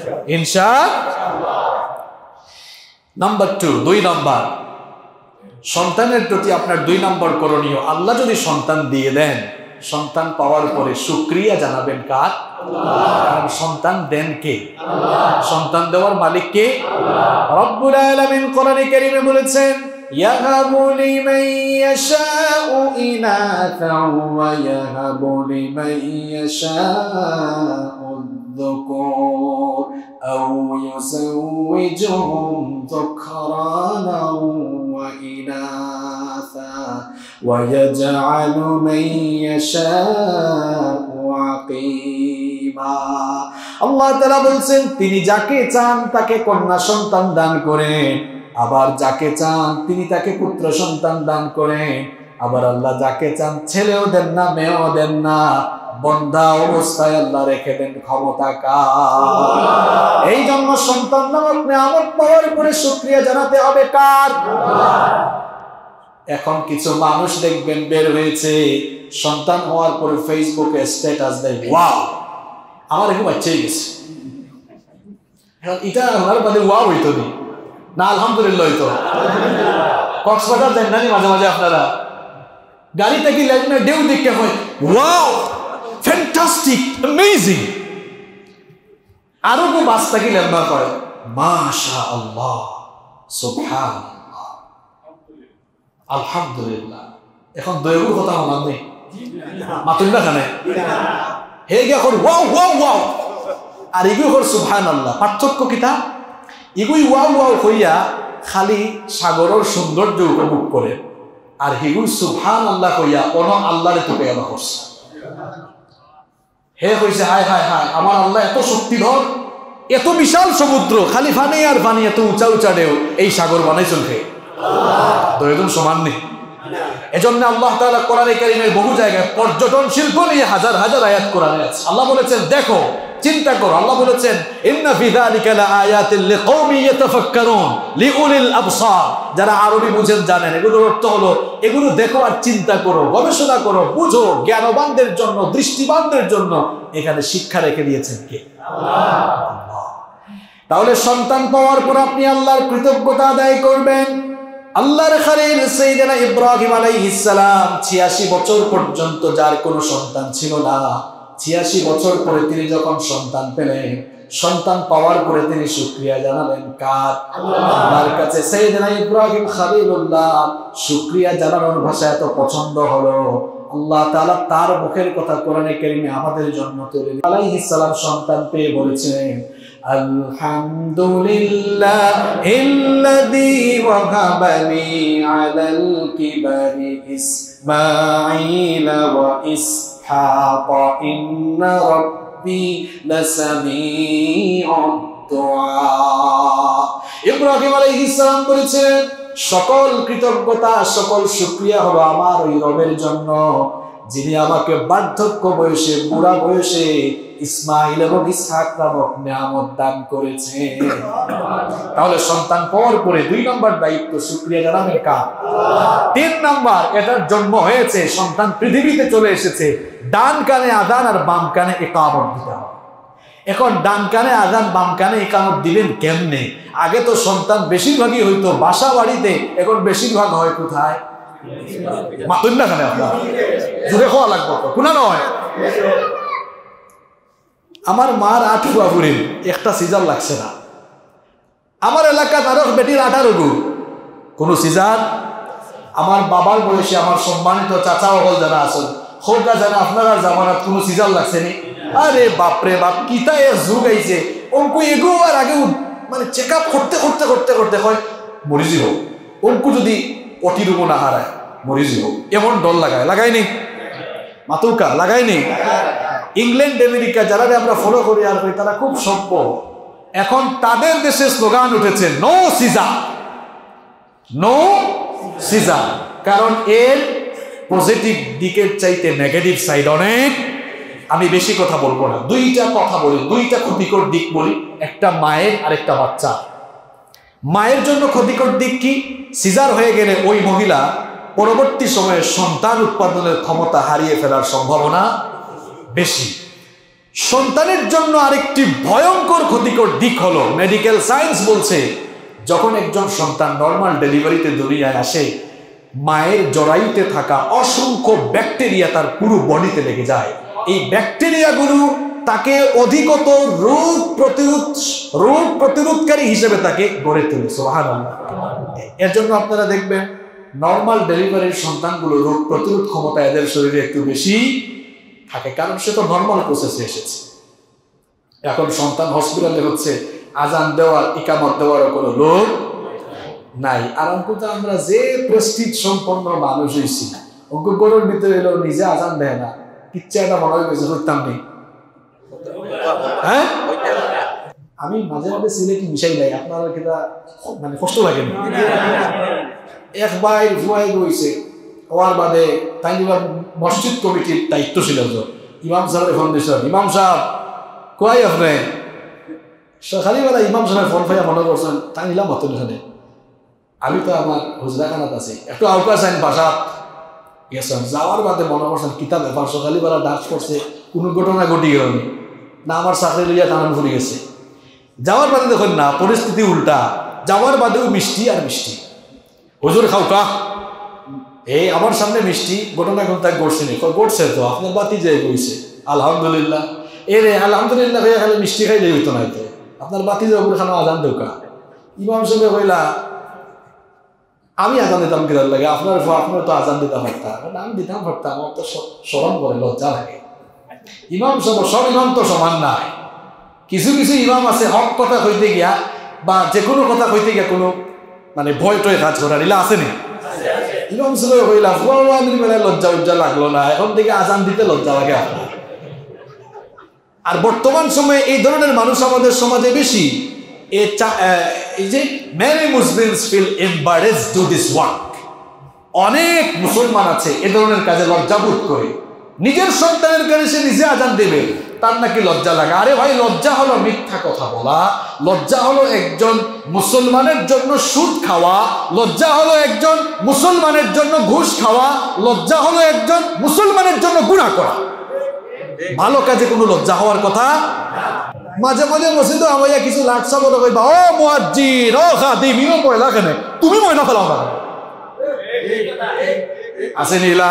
ইনশাআল্লাহ। নাম্বার 2 নম্বর, সন্তানের প্রতি আপনার 2 নম্বর করণীয়, আল্লাহ যদি সন্তান দিয়ে দেন, সন্তান পাওয়ার পরে শুকরিয়া জানাবেন কার? আল্লাহ। সন্তান দেন কে? আল্লাহ। সন্তান দেওয়ার মালিক কে? আল্লাহ। রব্বুল আলামিন কোরআনে কারীমে বলেছেন, ইয়াহাবু লিমান ইয়াশাউ ইনাথাও ওয়া ইয়াহাবু লিমান ইয়াশাউ যুকুর আও ইউযাওwijuhum যুকরানাও ওয়া ইনাথা ওয়া ইয়াজআলু মান ইয়াশাউ আকিমা। আল্লাহ তাআলা বলেন, তিনি যাকে চান তাকে কন্যা সন্তান দান করেন, আবার যাকে চান তিনি তাকে পুত্র সন্তান দান করেন। আবার আল্লাহ যাকে চান ছেলেও দেন না, মেয়েও দেন না, বন্ধা অবস্থায় আল্লাহ রেখে দেন ক্ষমতা কার? এই জন্য সন্তান নামক নিয়ামত পাওয়ার পরে শুকরিয়া জানাতে হবে কার? এখন কিছু মানুষ দেখবেন বের হয়েছে, সন্তান হওয়ার পরে ফেসবুকে স্ট্যাটাস দেয়, ওয়াও আমার এখন বাচ্চাই গেছে। এখন এটা ওনার বাদে ওয়াও হইতো না, আলহামদুলিল্লাহ হইতো। কক্সবাজার যান না মাঝে মাঝে আপনারা, গাড়ি থেকে লাইনে ঢেউ দেখতে হয়, ওয়াও ফ্যান্টাস্টিক অ্যামেজিং। আরো কেউ বাস থাকি লেম্বা করে, মাশাআল্লাহ সুবহানাল্লাহ আলহামদুলিল্লাহ। এখন দয়াগুর কথা আমার নেই, মাতুল না খানে হে গিয়া কর ওয়াও ওয়াও ওয়াও, আর এগুলো কর সুবহানাল্লাহ। পার্থক্য কিতা? এগুই ওয়াও ওয়াও হইয়া খালি সাগরের সৌন্দর্য উপভোগ করে, আর হিগুল সুবহানাল্লাহ কইয়া অন আল্লাহরে তো পেয়ালা করছে। হে কইছে হায় হায় হায়, আমার আল্লাহ এত শক্তিধর, এত বিশাল সমুদ্র, খালি ফানি আর ফানি, এত উঁচা উঁচা ঢেউ, এই সাগর বানাইছেন কে? দুইজন সমান নেই। এজন্য আল্লাহ তাআলা কোরআনে কারীমের বহু জায়গায় পর্যটন শিল্প নিয়ে হাজার হাজার আয়াত কোরআনে আছে। আল্লাহ বলেছেন দেখো, চিন্তা করো। আল্লাহ বলেছেন ইন্না ফি যালিকা লাআয়াতিন লিকওমি ইয়াতাফাক্কারুন লিউলিল আবসার। যারা আরবি বুঝেন জানেন, এগুলোর অর্থ হলো এগুলো দেখো আর চিন্তা করো, গবেষণা করো, বুঝো, জ্ঞানবানদের জন্য, দৃষ্টিবানদের জন্য এখানে শিক্ষা রেখে দিয়েছেন কে? আল্লাহ। তাহলে সন্তান পাওয়ার পর আপনি আল্লাহর কৃতজ্ঞতা আদায় করবেন। আল্লাহর খলিল সাইয়েদনা ইব্রাহিম আলাইহিস সালাম 86 বছর পর্যন্ত যার কোনো সন্তান ছিল না, 86 বছর পরে তিনি যখন সন্তান পেলেন, সন্তান পাওয়ার পরে তিনি শুকরিয়া জানালেন কার? আল্লাহর কাছে। সাইয়েদনা ইব্রাহিম খলিলুল্লাহ শুকরিয়া জানানোর ভাষা এত পছন্দ হলো, আল্লাহ তাআলা তার মুখের কথা কোরআনে কারীমে আমাদের জন্য তুলে আলাইহিস সালাম সন্তান পেয়ে বলেছেন আলহামদুলিল্লাহিল্লাযী ওয়াহাবানি আলাল কিবারি ইসমাঈলা ওয়া ইসহাক ইন্না রাব্বি লাসামিউদ দুআ। ইব্রাহিম আলাইহিস সালাম বলেছেন সকল কৃতজ্ঞতা, সকল শুকরিয়া হলো আমার ওই রবের জন্য, যিনি আমাকে বার্ধক্য বয়সে, বুড়া বয়সে ইসমাইল এবং ইসহাক নামক নিয়ামত দান করেছে। তাহলে সন্তান পাওয়ার পরে 2 নম্বর দায়িত্ব শুকরিয়া জানাবেন কার? 3 নম্বর, এটার জন্ম হয়েছে, সন্তান পৃথিবীতে চলে এসেছে, ডান কানে আযান আর বাম কানে ইকামত দিতে হবে। এখন ডান কানে আযান বাম কানে ইকামত দিবেন কেমনে? আগে তো সন্তান বেশিরভাগই হইতো বাসা বাড়িতে, এখন বেশিরভাগ হয় কোথায়? মাতুন না খানে আপনার জুড়ে খাওয়া লাগবে তো কোনা নয়। আমার মার 8 ফুয়াফুরির একটা সিজার লাগছে না। আমার এলাকার আরো বেটির 18 গু, কোনো সিজার। আমার বাবার বয়সে আমার সম্মানিত চাচা হল যারা আছেন, খোকা জানা আপনারা জামানাত কোনো সিজার লাগছে নি? আরে বাপরে বাপ, কিতা এর যুগ আইছে, অঙ্কু এগো আর আগেও মানে চেক আপ করতে করতে করতে করতে হয় মরি যাব। অঙ্কু যদি অটিরূপ না হারায় মরি যাব, এমন ডর লাগায়নি মাতুকা লাগায়নি। ইংল্যান্ড আমেরিকা যারা আমরা ফলো করি আর করি, তারা খুব সভ্য। এখন তাদের দেশে স্লোগান উঠেছে নো সিজার, নো সিজার, কারণ এর পজিটিভ দিকের চাইতে নেগেটিভ সাইড অনেক। আমি বেশি কথা বলবো না, 2টা কথা বলি, 2টা ক্ষতিকর দিক বলি, একটা মায়ের আর একটা বাচ্চা। মায়ের জন্য ক্ষতিকর দিক কি? সিজার হয়ে গেলে ওই মহিলা পরবর্তী সময়ে সন্তান উৎপাদনের ক্ষমতা হারিয়ে ফেলার সম্ভাবনা বেশি। সন্তানের জন্য আরেকটি ভয়ঙ্কর ক্ষতিকর দিক হলো, মেডিকেল সায়েন্স বলছে যখন একজন সন্তান নর্মাল ডেলিভারিতে দুনিয়ায় আসে, মায়ের জরায়ুতে থাকা অসংখ্য ব্যাকটেরিয়া তার পুরো বডিতে লেগে যায়। এই ব্যাকটেরিয়াগুলো তাকে অধিকতর রোগ প্রতিরোধকারী হিসেবে তাকে গড়ে তোলে। সুবহানাল্লাহ। এর জন্য আপনারা দেখবেন নর্মাল ডেলিভারির সন্তানগুলো রোগ প্রতিরোধ ক্ষমতা এদের শরীরে একটু বেশি থাকে, কারণ সে তো নর্মাল প্রসেসে এসেছে। এখন সন্তান হসপিটালে হচ্ছে, আজান দেওয়ার ইকামত দেওয়ারও কোনো লোক নাই। আর অঙ্কুতে আমরা যে প্রেস্টিজ সম্পন্ন মানুষ হয়েছি, অঙ্ক গরুর ভিতরে এলো নিজে আজান দেয় না, কিচ্ছা একটা মনে হয়েছে করতাম নেই। হ্যাঁ, আমি মাঝে মাঝে সিলেটি মিশাই নাই, আপনারা কিনা মানে কষ্ট লাগে না। একবার ভুয়াই গইছে হওয়ার বাদে তাই মসজিদ কমিটির দায়িত্বশীল ইমাম সাহেবের ফোন দিয়েছেন, ইমাম সাহেব কয় আপনি খালি বেলা ইমাম সাহেবের ফোন পাইয়া মনে করছেন তাই নিলাম হতো এখানে আমি তো আমার হুজরাখানাত আছি, একটু আউকাশ আইন বাসা গেছেন, যাওয়ার বাদে মনে করছেন কিতাব ব্যাপার সকালবেলা ডান্স করছে, কোনো ঘটনা ঘটি গেলনি না, আমার চাকরি লইয়া টানান ফুরি গেছে। যাওয়ার বাদে দেখুন না পরিস্থিতি উল্টা, যাওয়ার বাদেও মিষ্টি আর মিষ্টি। হুজুর খাওকা, এই আমার সামনে মিষ্টি, ঘটনা ঘন্টা ঘটছে নি, ঘটছে তো আপনার বাতি যাই বইছে আলহামদুলিল্লাহ। রে আলহামদুলিল্লাহ ভাইয়া খালি মিষ্টি খাইলে হইতো না, তো আপনার বাতি যাবো খানো আজান দোকা। ইমাম সাহেব কইলা আমি আজান দিতাম কিরার লাগে, আপনার তো আজান দিতাম পারতাম, আমি দিতাম পারতাম, আমার তো স্মরণ করে লজ্জা লাগে। ইমাম সাহেব সব ইমাম তো সমান নাই, কিছু কিছু ইমাম আছে হক কথা কইতে গিয়া বা যে কোনো কথা কইতে গিয়া কোনো মানে ভয় টয় কাজ করা নিলে আসেনি। ইমাম সাহেব কইলা ফুয়ানির বেলায় লজ্জা উজ্জা লাগলো না, এখন থেকে আজান দিতে লজ্জা লাগে আপনার। আর বর্তমান সময়ে এই ধরনের মানুষ আমাদের সমাজে বেশি। এই যে many Muslims feel embarrassed to this work, অনেক মুসলমান আছে এ ধরনের কাজে লজ্জাবোধ করে, নিজের সন্তানের কাছে সে নিজে আজান দেবে, তার নাকি লজ্জা লাগে। আরে ভাই, লজ্জা হলো মিথ্যা কথা বলা, লজ্জা হলো একজন মুসলমানের জন্য সুদ খাওয়া, লজ্জা হলো একজন মুসলমানের জন্য ঘুষ খাওয়া, লজ্জা হলো একজন মুসলমানের জন্য গুনাহ করা। ভালো কাজে কোনো লজ্জা হওয়ার কথা। মাঝে মাঝে মসজিদে আমাইয়া কিছু লাটসা বলে কইবা, ও মুয়াজ্জিন, ও খাদিম, ইনো ময়লা কেন, তুমি ময়লা ফেলাও না। আসেনিলা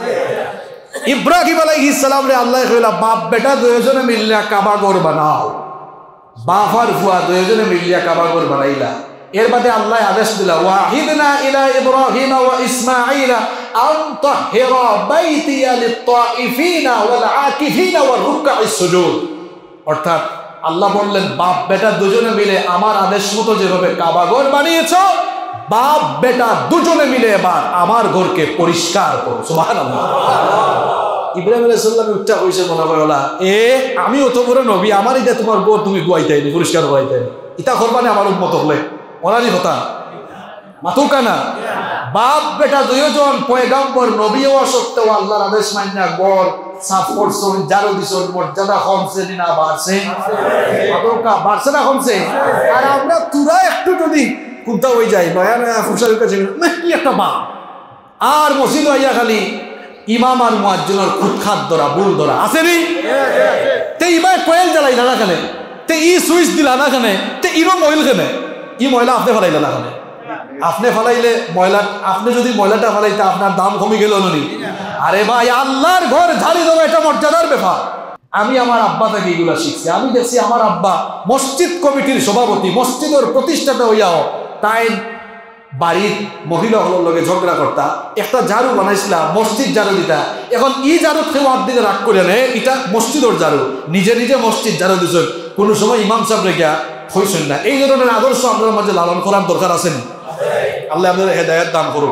ইব্রাহিম আলাইহিস সালাম রে আল্লাহ কইলা বাপ বেটা দুইজনে মিলিয়া কাবা ঘর বানাও, বাপ আর ফুয়া দুইজনে মিলিয়া কাবা ঘর বানাইলা। এর বাদে আল্লাহ আদেশ দিলা ওয়াহিদনা ইলা ইব্রাহিম ওয়া ইসমাঈলা আন তাহিরা বাইতিয়া লিত-তাইফিনা ওয়াল আকিফিনা ওয়ার রুকআইস সুজুদ। অর্থাৎ আল্লাহ বললেন বাপ বেটা দুজনে মিলে আমার আদেশ মতো যেভাবে কাবা ঘর বানিয়েছো, বাপ বেটা দুজনে মিলে এবার আমার ঘরকে পরিষ্কার করো। সুবহানাল্লাহ। ইব্রাহিম আলাইহিস সালাম উঠা কইছে মনে কইলা, আমি অত বড় নবী, আমার এটা তোমার ঘর তুমি গুয়াইতাইনি, পরিষ্কার করাইতাইনি, ইতা করবানি আমার উম্মত হলে ওনারই কথা মাতুকা না। বাপ বেটা দুইজন পয়গাম্বর নবী হওয়া সত্ত্বেও আল্লাহর আদেশ মাইনা ঘর সাফ করছেন, জারু দিছেন, মর্যাদা কমছে না বাড়ছে? মাতুকা বাড়ছে না কমছে? আর আমরা তুরা একটু যদি কুন্তা হয়ে যায়, নয়া নয়া ফুসার কাছে কি একটা মা, আর মসজিদ হইয়া খালি ইমাম আর মুয়াজ্জিনের খুদখাত ধরা, বুল ধরা আসেনি? তে ইমাম কোয়েল জ্বালাইলা না কেন, তে ই সুইচ দিলা না কেন, তে ইমাম অয়েল কেন, ই ময়লা আপনি ফেলাইলা না কেন? আপনি ফেলাইলে ময়লা, আপনি যদি ময়লাটা ফেলাইতে আপনার দাম কমে গেল নি? আরে ভাই, আল্লাহর ঘর ঝাড়ি দেওয়া এটা মর্যাদার ব্যাপার। আমি আমার আব্বা থেকে এগুলা শিখছি। আমি দেখছি আমার আব্বা মসজিদ কমিটির সভাপতি, মসজিদের প্রতিষ্ঠাতা হইয়াও তাই বাড়ির মহিলা হলোর লগে ঝগড়া করতা, একটা ঝাড়ু বানাইছিলাম, মসজিদ ঝাড়ু দিতা, এখন ই ঝাড়ু কেউ হাত দিতে রাগ করে নেয়, এটা মসজিদের ঝাড়ু, নিজে নিজে মসজিদ ঝাড়ু দিচ্ছেন, কোনো সময় ইমাম সাহেব রেখা হইছেন না। এই ধরনের আদর্শ আমাদের মাঝে লালন করার দরকার আছে না? আল্লাহ আমাদের হেদায়েত দান করুক।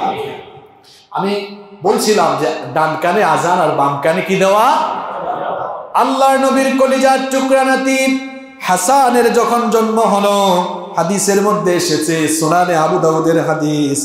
আমি বলছিলাম যে ডান কানে আজান আর বাম কানে কি দেওয়া। আল্লাহর নবীর কলিজার টুকরা নাতি হাসানের যখন জন্ম হলো, হাদিসের মধ্যে এসেছে, সুনানে আবু দাউদের হাদিস,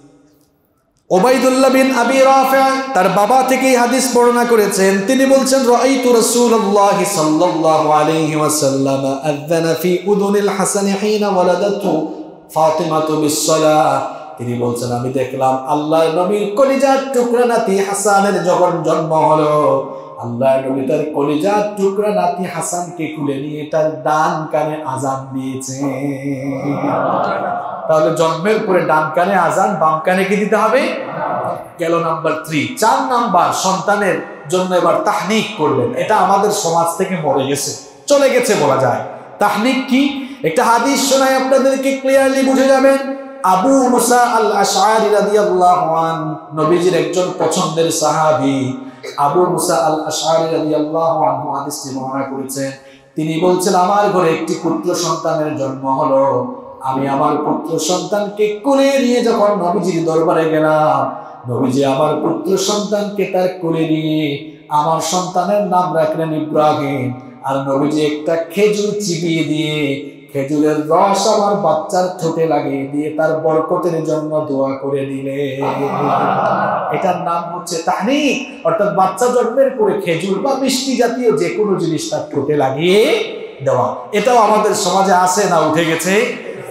উবাইদুল্লাহ বিন আবি রাফি তার বাবা থেকেই হাদিস বর্ণনা করেছেন। তিনি বলছেন রাআইতু রাসূলুল্লাহ সাল্লাল্লাহু আলাইহি ওয়াসাল্লাম আযানা ফি উদুনিল হাসান হিনা ওয়ালাদাতু ফাতিমাতু বিস-সালাহ। তিনি বলছেন আমি দেখলাম আল্লাহর নবীর কলিজার টুকরা নাতি হাসানের যখন জন্ম হলো, আল্লাহর নবী তার কলিজার টুকরা নাতি হাসানকে কুলে নিয়ে তার ডান কানে আজান দিয়েছে। তাহলে জন্মের পরে ডান কানে আজান, বাম কানে কি দিতে হবে? গেল নাম্বার 3। 4 নাম্বার, সন্তানের জন্য এবার তাহনিক করবেন। এটা আমাদের সমাজ থেকে মরে গেছে, চলে গেছে বলা যায়। তাহনিক কি? একটা হাদিস শোনাই আপনাদেরকে, ক্লিয়ারলি বুঝে যাবেন। আবু মুসা আল আশআরী রাদিয়াল্লাহু আনহু, নবীজির একজন পছন্দের সাহাবী আবু মুসা আল আশআরী রাদিয়াল্লাহু আনহু হাদিসটি বর্ণনা করেছেন। তিনি বলছেন আমার ঘরে একটি পুত্র সন্তানের জন্ম হলো, আমি আমার পুত্র সন্তানকে কোলে নিয়ে যখন নবীজির দরবারে গেলাম, নবীজি আমার পুত্র সন্তানকে তার কোলে নিয়ে আমার সন্তানের নাম রাখলেন ইব্রাহিম, আর নবীজি একটা খেজুর চিবিয়ে দিয়ে খেজুরের রস আমার বাচ্চার ঠোঁটে লাগিয়ে দিয়ে তার বরকতের জন্য দোয়া করে দিলে। এটার নাম হচ্ছে তাহনিক, অর্থাৎ বাচ্চা জন্মের পরে খেজুর বা মিষ্টি জাতীয় যে কোনো জিনিস তার ঠোঁটে লাগিয়ে দেওয়া। এটাও আমাদের সমাজে আছে না উঠে গেছে?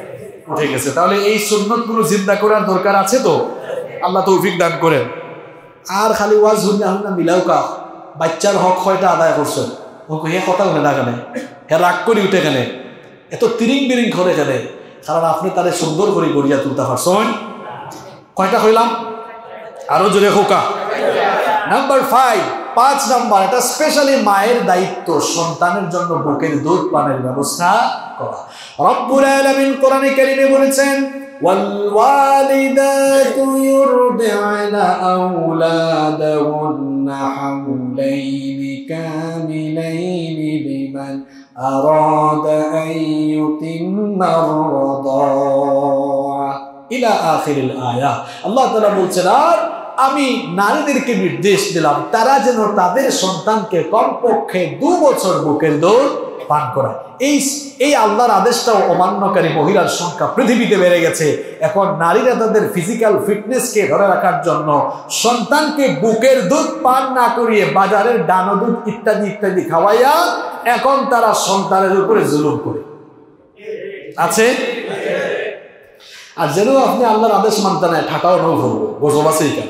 উঠে গেছে। তাহলে এই সুন্নতগুলো জিন্দা করার দরকার আছে তো, আল্লাহ তৌফিক দান করেন। আর খালি ওয়াজ হুন্না হুন্না মিলাও কা বাচ্চার হক হয়টা আদায় করছে, হে কথা উঠে না কেন, হে রাগ করি উঠে কেন, এত তিরিং বিরিং করে কেন? কারণ আপনি তাদের সুন্দর করে গড়িয়া তুলতে পারছেন। কয়টা হইলাম? আরো জোরে হোকা। নাম্বার 5, 5 নাম্বার, এটা স্পেশালি মায়ের দায়িত্ব সন্তানের জন্য বুকের দুধ পানের ব্যবস্থা করা। রব্বুল আলামিন কোরআনে কারীমে বলেছেন, ওয়াল ওয়ালিদাতু ইউরদি'না আওলাদাহুন্না হাওলাইনি কামিলাইনি লিমান আরাদা আন ইউতিম্মা আর-রাদা'a ইলা আখিরিল আয়া। আল্লাহ তাআলা বলছেন, আর আমি নারীদেরকে নির্দেশ দিলাম তারা যেন তাদের সন্তানকে কমপক্ষে 2 বছর বুকের দুধ পান করায়। এই আল্লাহর আদেশটাও অমান্যকারী মহিলার সংখ্যা পৃথিবীতে বেড়ে গেছে। এখন নারীরা তাদের ফিজিক্যাল ফিটনেসকে ধরে রাখার জন্য সন্তানকে বুকের দুধ পান না করিয়ে বাজারের ডানো দুধ ইত্যাদি ইত্যাদি খাওয়াইয়া এখন তারা সন্তানের উপরে জুলুম করে আছে। আর যেন আপনি আল্লাহর আদেশ মানতে নাই, ঠাটাও নৌ ভরবো, গোজব আছেই কেন?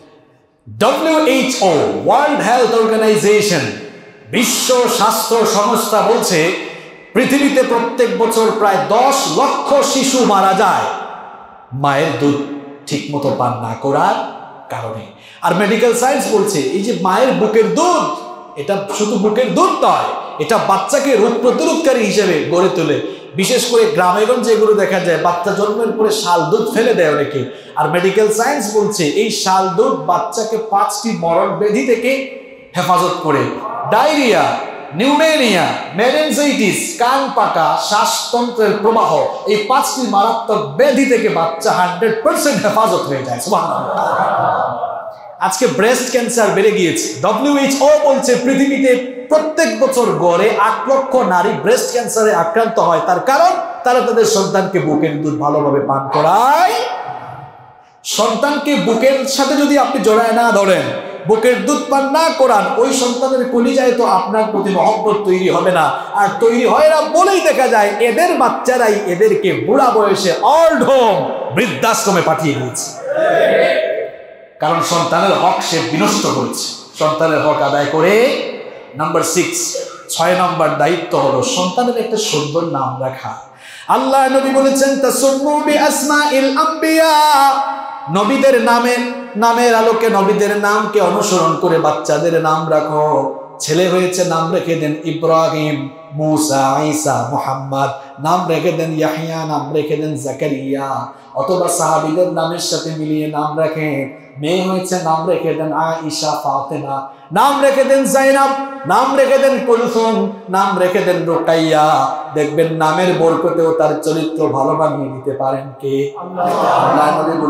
WHO, ওয়ার্ল্ড হেলথ অর্গানাইজেশন, বিশ্ব স্বাস্থ্য সংস্থা বলছে পৃথিবীতে প্রত্যেক বছর প্রায় 10 লক্ষ শিশু মারা যায় মায়ের দুধ ঠিক মতো পান না করার কারণে। আর মেডিকেল সায়েন্স বলছে এই যে মায়ের বুকের দুধ, এটা শুধু বুকের দুধ নয়, এটা বাচ্চাকে রোগ প্রতিরোধকারী হিসেবে গড়ে তোলে। বিশেষ করে গ্রামেগঞ্জে এগুলো দেখা যায়, বাচ্চা জন্মের পরে শাল দুধ ফেলে দেয় অনেকে। আর মেডিকেল সায়েন্স বলছে এই শাল দুধ বাচ্চাকে 5টি মরণ ব্যাধি থেকে হেফাজত করে। ডায়রিয়া, নিউমোনিয়া, মেনিনজাইটিস, কান পাকা, শ্বাসতন্ত্রের প্রবাহ, এই 5টি মারাত্মক ব্যাধি থেকে বাচ্চা 100% হেফাজত হয়ে যায়। সুবহানাল্লাহ। আজকে ব্রেস্ট ক্যান্সার বেড়ে গিয়েছে। WHO বলছে পৃথিবীতে প্রত্যেক বছর গড়ে 8 লক্ষ নারী ব্রেস্ট ক্যান্সারে আক্রান্ত হয়। তার কারণ তারা তাদের সন্তানকে বুকের দুধ ভালোভাবে পান করায়। সন্তানকে বুকের সাথে যদি আপনি জড়ায় না ধরেন, বুকের দুধ পান না করান, ওই সন্তানের কলিজায় তো আপনার প্রতি মহব্বত তৈরি হবে না। আর তৈরি হয় না বলেই দেখা যায় এদের বাচ্চারাই এদেরকে বুড়া বয়সে ওল্ড হোম, বৃদ্ধাশ্রমে পাঠিয়ে দিয়েছে। কারণ সন্তানের হক সে বিনষ্ট করেছে, সন্তানের হক আদায় করে। নাম্বার 6 নম্বর দায়িত্ব হলো সন্তানের একটা সুন্দর নাম রাখা। আল্লাহ নবী বলেছেন, তাসাম্মু বিআসমাইল আম্বিয়া, নবীদের নামের আলোকে, নবীদের নামকে অনুসরণ করে বাচ্চাদের নাম রাখো। ছেলে হয়েছে নাম রেখে দেন ইব্রাহিম, মুসা, ঈসা, মুহাম্মদ, নাম রেখে দেন ইয়াহইয়া, নাম রেখে দেন জাকারিয়া, অথবা সাহাবীদের নামের সাথে মিলিয়ে নাম রাখেন। মেয়ে হয়েছে নাম রেখে দেন আয়েশা, ফাতেমা, নাম রেখে দেন জাইনাব, নাম রেখে দেন কুলসুম, নাম রেখে দেন রুকাইয়া। দেখবেন নামের বরকতেও তার চরিত্র ভালো বানিয়ে দিতে পারেন কে? আল্লাহ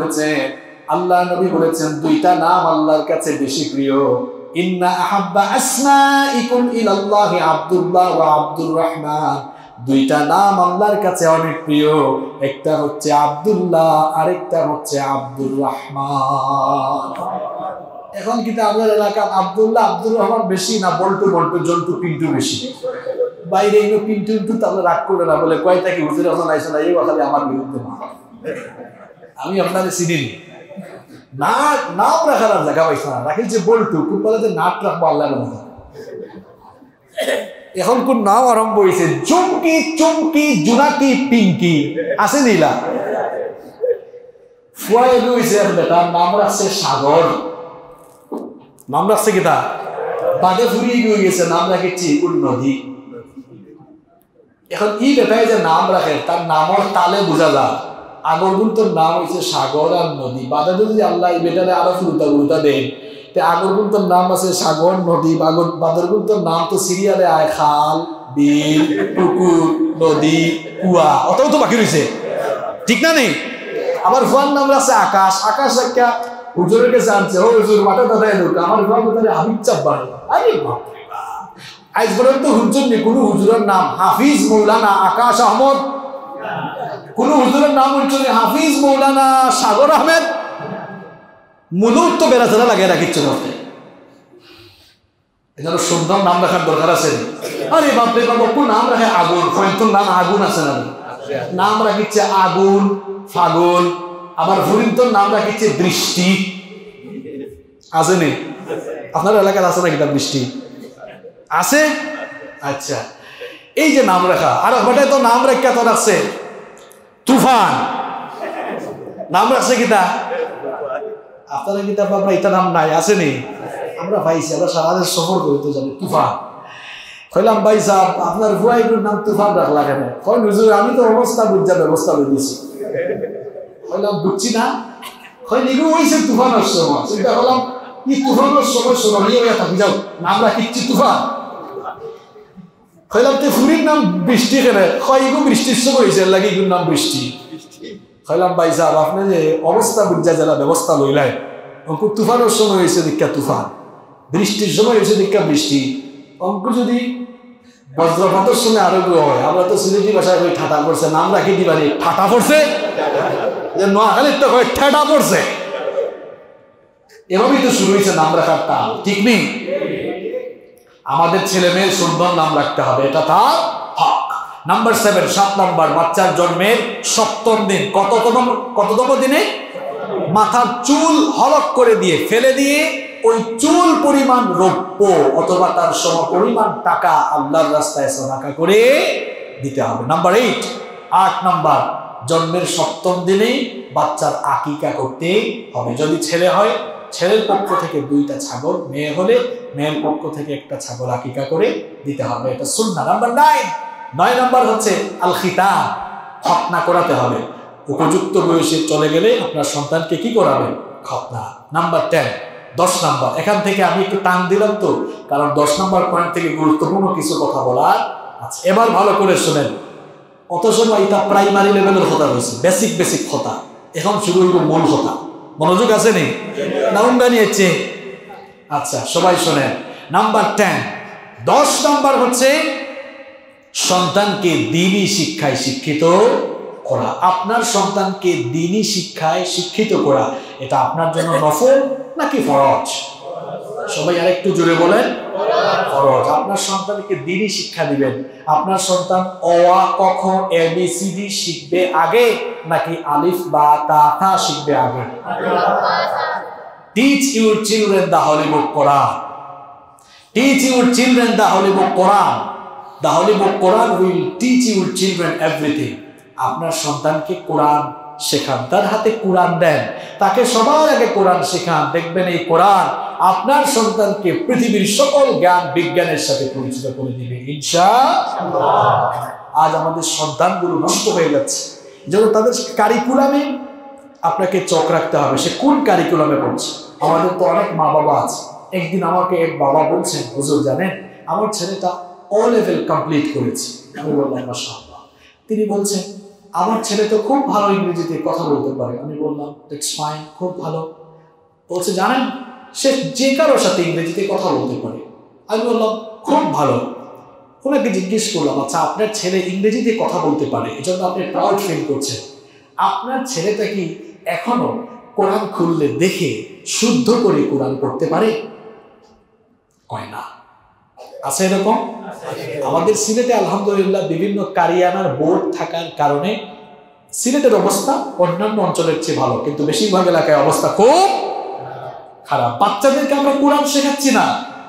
নবী বলেছেন 2টা নাম আল্লাহর কাছে বেশি প্রিয়। ইন্না আহাব্বা আসমাইকুম ইলাল্লাহি আব্দুল্লাহ ওয়া আব্দুর রহমান। 2টা নাম আল্লাহর কাছে অনেক প্রিয়, একটা হচ্ছে আব্দুল্লাহ, আরেকটা হচ্ছে আব্দুর রহমান। এখন কিন্তু আমাদের এলাকা আব্দুল্লাহ আব্দুর রহমান বেশি না, বল্টু জন্টু পিন্টু বেশি। বাইরে এগুলো পিন্টু তাহলে রাগ করে না, বলে কয়টা কি হুজুর এখন আইসা না, এই কথালে আমার বিরুদ্ধে না, আমি আপনাদের চিনি নাম রাখার আর জায়গা পাইছে না, রাখেন যে বল্টু, কোন বলে যে নাট রাখবো আল্লাহ। এখন কোন নাম আরম্ভ হয়েছে, চুমকি, চুমকি, জুনাকি, পিঙ্কি, আছে নীলা। ফুয়া এগুলো হয়েছে বেটার নাম রাখছে সাগর, নাম রাখছে কি তা বাদে ফুরিয়ে গিয়ে গেছে, নাম রাখেছি উন্নতি। এখন ই বেটায় যে নাম রাখে তার নামর তালে বোঝা যায়। আগর তোর নাম হয়েছে সাগর আর নদী, বাদে যদি আল্লাহ এই বেটারে আরো ফুরুতা দেন, আগর তোর নাম আছে সাগর, নদী, বাদর তোর নাম তো সিরিয়ালে আয় খাল, বিল, পুকুর, নদী, কুয়া, অতও তো বাকি রয়েছে, ঠিক না নেই? আবার ফুয়ার নাম আছে আকাশ, আকাশ একটা হুজুরের কাছে আনছে, ও হুজুর মাথা দাদা এলো, আমার ফুয়া কোথায় হাবিব চাব্বার। আরে বাপরে বাপ, আজ পর্যন্ত হুজুর নেই কোন হুজুরের নাম হাফিজ মৌলানা আকাশ আহমদ, কোন হুজুরের নাম হচ্ছে হাফিজ মৌলানা সাগর আহমেদ। মুলুক তো বেড়াচেরা লাগে রাখিচ্ছে না, এজন্য সুন্দর নাম রাখার দরকার আছে। আরে বাপরে বাবা, কোন নাম রাখে আগুন, তোর নাম আগুন আছে না, নাম রাখিচ্ছে আগুন, ফাগুন, আবার হরিন্তর নাম রাখিচ্ছে বৃষ্টি। আছে নি? আপনার এলাকায় আছে নাকি বৃষ্টি? আছে? আচ্ছা, এই যে নাম রাখা, আর ওটাই তো নাম রেখা তো রাখছে তুফান, নাম রাখছে কিতা? আপনারা কিতা বাবা এটা নাম নাই? আসেনি? আমরা পাইছি, আমরা সারাদেশ সফর করি তো জানি তুফান। কইলাম ভাই সাহেব আপনার ভুয়াইগুর নাম তুফান রাখলা কেন? কই হুজুর আমি তো অবস্থা বুঝা ব্যবস্থা করে দিয়েছি। কইলাম বুঝছি না, কই নিগু হইছে তুফানের সময়। চিন্তা করলাম কি তুফানের সময় সোনালি হয়ে থাকি, যাও নাম রাখিচ্ছি তুফান। কইলাম তো ফুরির নাম বৃষ্টি কেন? কই ইগু বৃষ্টির সময় হয়েছে লাগে ইগুর নাম বৃষ্টি। কইলাম ভাই সাহেব আপনি যে অবস্থা বুঝা জেলা ব্যবস্থা লইলাই, অঙ্কুর তুফানের সময় হয়েছে দীক্ষা তুফান, বৃষ্টির সময় হয়েছে দীক্ষা বৃষ্টি। অঙ্কুর যদি বজ্রপাতের সময় আরোগ্য হয়, আমরা তো সিলেটি ভাষায় কই ঠাটা পড়ছে, নাম রাখি দিবানি ঠাটা পড়ছে, যে নোয়াখালীর তো কয় ঠাটা পড়ছে। এভাবেই তো শুরু হয়েছে নাম রাখার টান, ঠিক নেই? আমাদের ছেলে মেয়ের সুন্দর নাম রাখতে হবে, এটা তার হক। নাম্বার 7, 7 নাম্বার, বাচ্চার জন্মের 7ম দিন। কততম দিনে? মাথার চুল হলক করে দিয়ে ফেলে দিয়ে ওই চুল পরিমাণ রৌপ্য অথবা তার সমপরিমাণ টাকা আল্লাহর রাস্তায় সদকা করে দিতে হবে। নাম্বার 8 নাম্বার, জন্মের 7ম দিনেই বাচ্চার আকিকা করতে হবে। যদি ছেলে হয় ছেলের পক্ষ থেকে 2টা ছাগল, মেয়ে হলে মেয়ের পক্ষ থেকে 1টা ছাগল আকিকা করে দিতে হবে, এটা সুন্নাহ। নাম্বার 9 নাম্বার হচ্ছে আল খিতান, খতনা করাতে হবে। উপযুক্ত বয়সে চলে গেলে আপনার সন্তানকে কি করাবেন? খতনা। নাম্বার 10 নাম্বার, এখান থেকে আমি একটু টান দিলাম তো, কারণ 10 নাম্বার পয়েন্ট থেকে গুরুত্বপূর্ণ কিছু কথা বলার আছে। এবার ভালো করে শুনেন, অত সময় এটা প্রাইমারি লেভেলের কথা হয়েছে, বেসিক কথা। এখন শুরু হইব মূল কথা। মনোযোগ আছে নি? না উঙ্গা নিয়েছে? আচ্ছা সবাই শোনেন। নাম্বার 10 নাম্বার হচ্ছে সন্তানকে দ্বীনি শিক্ষায় শিক্ষিত করা। আপনার সন্তানকে দ্বীনি শিক্ষায় শিক্ষিত করা, এটা আপনার জন্য নফল নাকি ফরজ? সবাই আরেকটু জোরে বলেন, ফরজ। আপনার সন্তানকে দ্বীনি শিক্ষা দিবেন। আপনার সন্তান অ আ ক খ ABCD শিখবে আগে নাকি আলিফ বা তা থা শিখবে আগে? Teach your children the Holy Book Quran. Teach your children the Holy Book Quran. The Holy Book Quran will teach your children everything. আপনার সন্তানকে কোরআন শেখান, তার হাতে কোরআন দেন, তাকে সবার আগে কোরআন শেখান। দেখবেন এই কোরআন আপনার সন্তানকে পৃথিবীর সকল জ্ঞান বিজ্ঞানের সাথে পরিচিত করে দিবে ইনশাআল্লাহ। আজ আমাদের সন্তানগুলো নষ্ট হয়ে যাচ্ছে, যেন তাদের কারিকুলামে আপনাকে চোখ রাখতে হবে, সে কোন কারিকুলামে পড়ছে। আমাদের তো অনেক মা বাবা আছে। একদিন আমাকে এক বাবা বলছেন, হুজুর জানেন আমার ছেলেটা ও লেভেল কমপ্লিট করেছে। আমি বললাম মাশাআল্লাহ। তিনি বলছেন আমার ছেলে তো খুব ভালো ইংরেজিতে কথা বলতে পারে। আমি বললাম দ্যাটস ফাইন, খুব ভালো। বলছে জানেন সে যে কারোর সাথে ইংরেজিতে কথা বলতে পারে। আমি বললাম খুব ভালো। ওনাকে জিজ্ঞেস করলাম, আচ্ছা আপনার ছেলে ইংরেজিতে কথা বলতে পারে, এজন্য আপনি প্রাউড ফিল করছেন, আপনার ছেলেটা কি এখনো কোরআন খুললে দেখে শুদ্ধ করে কোরআন পড়তে পারে? কয় না। আছে এরকম? আমাদের সিলেটে আলহামদুলিল্লাহ বিভিন্ন কারিয়ানার বোর্ড থাকার কারণে সিলেটের অবস্থা অন্যান্য অঞ্চলের চেয়ে ভালো, কিন্তু বেশিরভাগ এলাকায় অবস্থা খুব খারাপ। বাচ্চাদেরকে আমরা কোরআন শেখাচ্ছি না।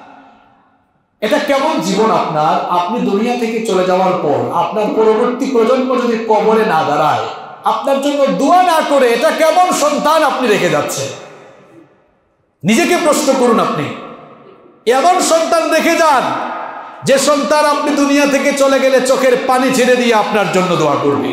এটা কেমন জীবন আপনার? আপনি দুনিয়া থেকে চলে যাওয়ার পর আপনার পরবর্তী প্রজন্ম যদি কবরে না দাঁড়ায়, আপনার জন্য দোয়া না করে, এটা কেমন সন্তান আপনি রেখে যাচ্ছেন? নিজেকে প্রশ্ন করুন। আপনি এমন সন্তান রেখে যান যে সন্তান আপনি দুনিয়া থেকে চলে গেলে চোখের পানি ছেড়ে দিয়ে আপনার জন্য দোয়া করবে।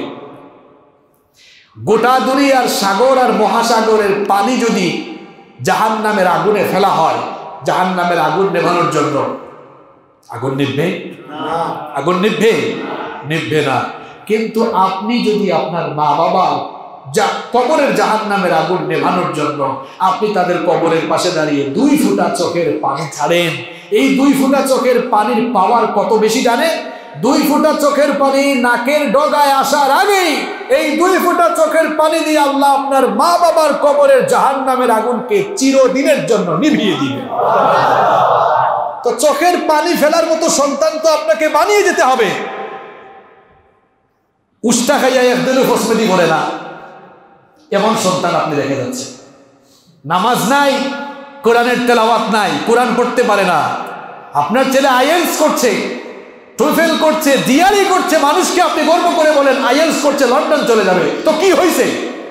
গোটা দুনিয়ার সাগর আর মহাসাগরের পানি যদি জাহান্নামের আগুনে ফেলা হয়, জাহান্নামের আগুন নেভানোর জন্য, আগুন নিভবে? আগুন নিভবে? নিভবে না। কিন্তু আপনি যদি আপনার মা বাবা কবরের জাহান্নামের আগুন নেভানোর জন্য আপনি তাদের কবরের পাশে দাঁড়িয়ে 2 ফোঁটা চোখের পানি ছাড়েন, এই 2 ফোঁটা চোখের পানির পাওয়ার কত বেশি জানেন? 2 ফোঁটা চোখের পানি নাকের ডগায় আসার আগেই এই 2 ফোঁটা চোখের পানি দিয়ে আল্লাহ আপনার মা বাবার কবরের জাহান্নামের আগুনকে চিরদিনের জন্য নিভিয়ে দিবেন। তো চোখের পানি ফেলার মতো সন্তান তো আপনাকে বানিয়ে যেতে হবে। উস্তা খাইয়া একদিনও ফসমেদি করে না, এমন সন্তান আপনি রেখে যাচ্ছে। নামাজ নাই, কোরআনের তেলাওয়াত নাই, কোরআন পড়তে পারে না। আপনার ছেলে আইএলস করছে, টোফেল করছে, জিআরই করছে, মানুষকে আপনি গর্ব করে বলেন আইএলস করছে, লন্ডন চলে যাবে, তো কি হয়েছে?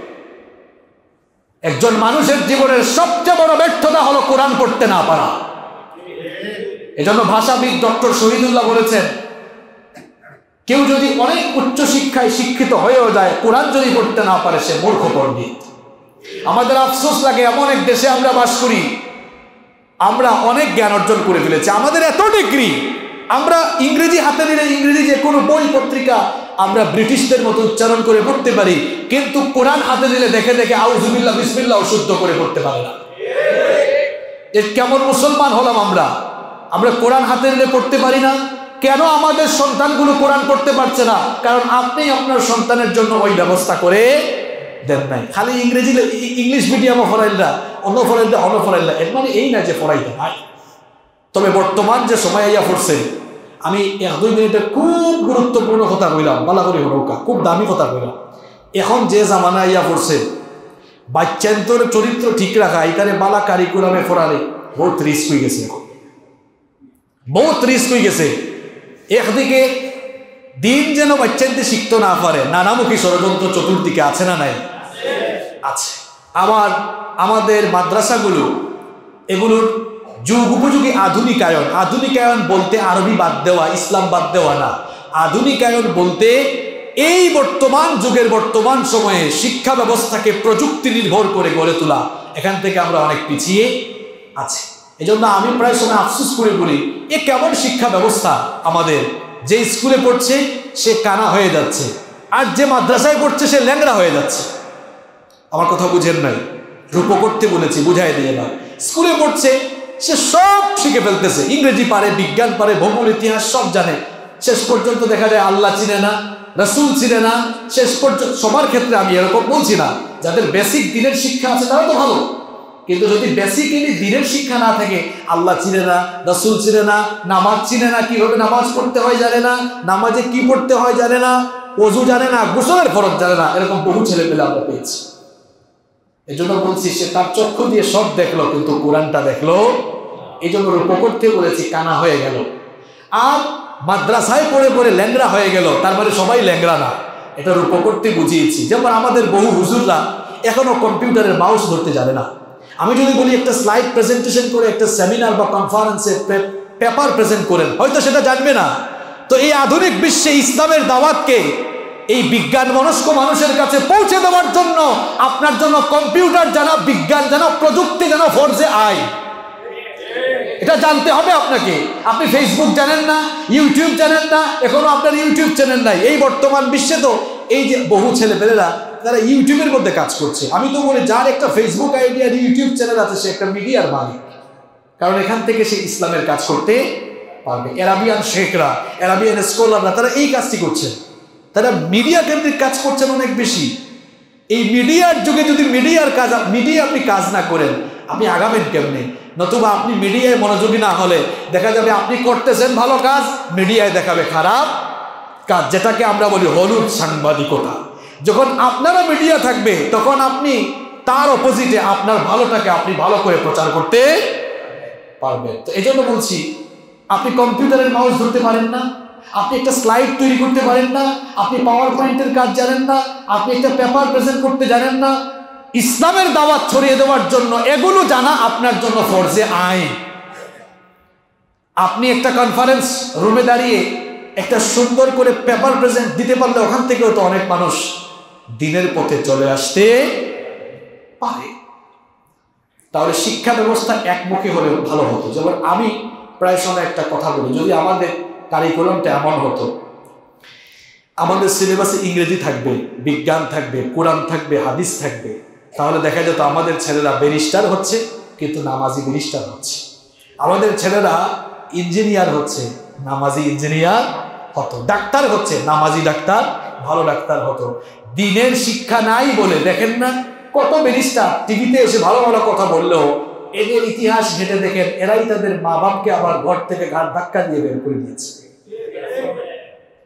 একজন মানুষের জীবনের সবচেয়ে বড় ব্যর্থতা হলো কোরআন পড়তে না পারা। এজন্য ভাষাবিদ ডক্টর শহীদুল্লাহ বলেছেন, কেউ যদি অনেক উচ্চ শিক্ষায় শিক্ষিত হয়েও যায়, কোরআন যদি পড়তে না পারে সে মূর্খ পণ্ডিত। আমাদের আফসোস লাগে, এমন এক দেশে আমরা বাস করি, আমরা অনেক জ্ঞান অর্জন করে ফেলেছি, আমাদের এত ডিগ্রি, আমরা ইংরেজি হাতে নিলে ইংরেজি যে কোনো বই পত্রিকা আমরা ব্রিটিশদের মতো উচ্চারণ করে পড়তে পারি, কিন্তু কোরআন হাতে নিলে দেখে দেখে আউযুবিল্লাহ বিসমিল্লাহ শুদ্ধ করে পড়তে পারি না। এর কেমন মুসলমান হলাম আমরা? আমরা কোরআন হাতে নিলে পড়তে পারি না কেন? আমাদের সন্তানগুলো কোরআন পড়তে পারছে না, কারণ আপনি আপনার সন্তানের জন্য ওই ব্যবস্থা করে দেন নাই। খালি ইংলিশ মিডিয়ামে ফরাইলরা, অন্য ফরাইলরা, এর মানে এই না যে ফরাইতে নাই। তবে বর্তমান যে সময় আইয়া পড়ছে, আমি 1-2 মিনিটে খুব গুরুত্বপূর্ণ কথা কইলাম, বালাগরি হরৌকা, খুব দামি কথা কইলাম। এখন যে জামানা আইয়া পড়ছে, বাচ্চান্তর চরিত্র ঠিক রাখা, এখানে বালা কারিকুলামে পড়ালে বহুত রিস্ক হয়ে গেছে, এখন বহুত রিস্ক হয়ে গেছে। একদিকে দিন যেন বাচ্চাদের শিখতে না পারে, নানামুখী ষড়যন্ত্র চতুর্দিকে আছে না নাই? আছে। আবার আমাদের মাদ্রাসাগুলো, এগুলোর যুগ উপযোগী আধুনিকায়ন, আধুনিকায়ন বলতে আরবি বাদ দেওয়া, ইসলাম বাদ দেওয়া না, আধুনিকায়ন বলতে এই বর্তমান যুগের বর্তমান সময়ে শিক্ষা ব্যবস্থাকে প্রযুক্তি নির্ভর করে গড়ে তোলা। এখান থেকে আমরা অনেক পিছিয়ে আছি। এজন্য আমি প্রায় সময় আফসোস করে বলি, এ কেমন শিক্ষা ব্যবস্থা আমাদের? যে স্কুলে পড়ছে সে কানা হয়ে যাচ্ছে, আর যে মাদ্রাসায় পড়ছে সে ল্যাংড়া হয়ে যাচ্ছে। আমার কথা বুঝেন নাই? রূপ করতে বলেছি, বুঝাই দিয়ে না। স্কুলে পড়ছে সে সব শিখে ফেলতেছে, ইংরেজি পারে, বিজ্ঞান পারে, ভূগোল ইতিহাস সব জানে, শেষ পর্যন্ত দেখা যায় আল্লাহ চিনে না, রাসূল চিনে না। শেষ পর্যন্ত সবার ক্ষেত্রে আমি এরকম বলছি না, যাদের বেসিক দিনের শিক্ষা আছে তারা তো ভালো, কিন্তু যদি বেসিক্যালি দিনের শিক্ষা না থাকে, আল্লাহ চিনে না, রাসূল চিনে না, নামাজ চিনে না, কিভাবে নামাজ পড়তে হয় জানে না, নামাজে কি পড়তে হয় জানে না, ওযু জানে না, গোসলের ফরজ জানে না, এরকম বহু ছেলে পেলে আমরা পেয়েছি। এই জন্য বলছি, সে তার চক্ষু দিয়ে সব দেখলো কিন্তু কোরআনটা দেখলো। এই জন্য রূপ করতে বলেছি, কানা হয়ে গেল। আর মাদ্রাসায় পড়ে পড়ে ল্যাংড়া হয়ে গেল, তার মানে সবাই ল্যাংড়া না, এটা রূপ করতে বুঝিয়েছি। যেমন আমাদের বহু হুজুররা এখনো কম্পিউটারের মাউস ধরতে জানে না। আমি যদি বলি একটা স্লাইড প্রেজেন্টেশন করে একটা সেমিনার বা কনফারেন্সে পেপার প্রেজেন্ট করেন, হয়তো সেটা জানবে না। তো এই আধুনিক বিশ্বে ইসলামের দাওয়াতকে এই বিজ্ঞান মনস্ক মানুষের কাছে পৌঁছে দেওয়ার জন্য আপনার জন্য কম্পিউটার জানা, বিজ্ঞান জানা, প্রযুক্তি জানা ফরজে আইন। এটা জানতে হবে আপনাকে। আপনি ফেসবুক জানেন না, ইউটিউব জানেন না, এখনো আপনার ইউটিউব চ্যানেল নাই। এই বর্তমান বিশ্বে তো এই যে বহু ছেলেপেলেরা তারা ইউটিউবের মধ্যে কাজ করছে। আমি তো বলি, যার একটা ফেসবুক আইডি আর ইউটিউব চ্যানেল আছে সে একটা মিডিয়ার মালিক, কারণ এখান থেকে সে ইসলামের কাজ করতে পারবে। এরাবিয়ান শেখরা, এরাবিয়ান স্কলাররা তারা এই কাজটি করছেন, তারা মিডিয়া কেন্দ্রিক কাজ করছেন অনেক বেশি। এই মিডিয়ার যুগে যদি মিডিয়া আপনি কাজ না করেন, আপনি আগাবেন কেমনে? নতুবা আপনি মিডিয়ায় মনোযোগী না হলে দেখা যাবে আপনি করতেছেন ভালো কাজ, মিডিয়ায় দেখাবে খারাপ কাজ, যেটাকে আমরা বলি হলুদ সাংবাদিকতা। যখন আপনারা মিডিয়া থাকবে তখন আপনি তার অপোজিটে আপনার ভালোটাকে আপনি ভালো করে প্রচার করতে পারবেন। তো এই জন্য বলছি, আপনি কম্পিউটারের মাউস ধরতে পারেন না, আপনি একটা স্লাইড তৈরি করতে পারেন না, আপনি পাওয়ার পয়েন্টের কাজ জানেন না, আপনি একটা পেপার প্রেজেন্ট করতে জানেন না, ইসলামের দাওয়াত ছড়িয়ে দেওয়ার জন্য এগুলো জানা আপনার জন্য ফরজে আইন। আপনি একটা কনফারেন্স রুমে দাঁড়িয়ে একটা সুন্দর করে পেপার প্রেজেন্ট দিতে পারলে ওখান থেকেও তো অনেক মানুষ দিনের পথে চলে আসতে পারে। তাহলে শিক্ষা ব্যবস্থা একমুখী হলে ভালো হতো। যেমন আমি প্রায় সময় একটা কথা বলি, যদি আমাদের কারিকুলামটা এমন হতো, আমাদের সিলেবাসে ইংরেজি থাকবে, বিজ্ঞান থাকবে, কোরআন থাকবে, হাদিস থাকবে, তাহলে দেখা যেত আমাদের ছেলেরা ব্যারিস্টার হচ্ছে কিন্তু নামাজি ব্যারিস্টার হচ্ছে, আমাদের ছেলেরা ইঞ্জিনিয়ার হচ্ছে, নামাজি ইঞ্জিনিয়ার হতো, ডাক্তার হচ্ছে, নামাজি ডাক্তার, ভালো ডাক্তার হতো। দিনের শিক্ষা নাই বলে দেখেন না কত ব্যারিস্টার টিভিতে এসে ভালো ভালো কথা বললেও এদের ইতিহাস ঘেটে দেখেন, এরাই তাদের মা বাপকে আবার ঘর থেকে ঘাট ধাক্কা দিয়ে বের করে দিয়েছে।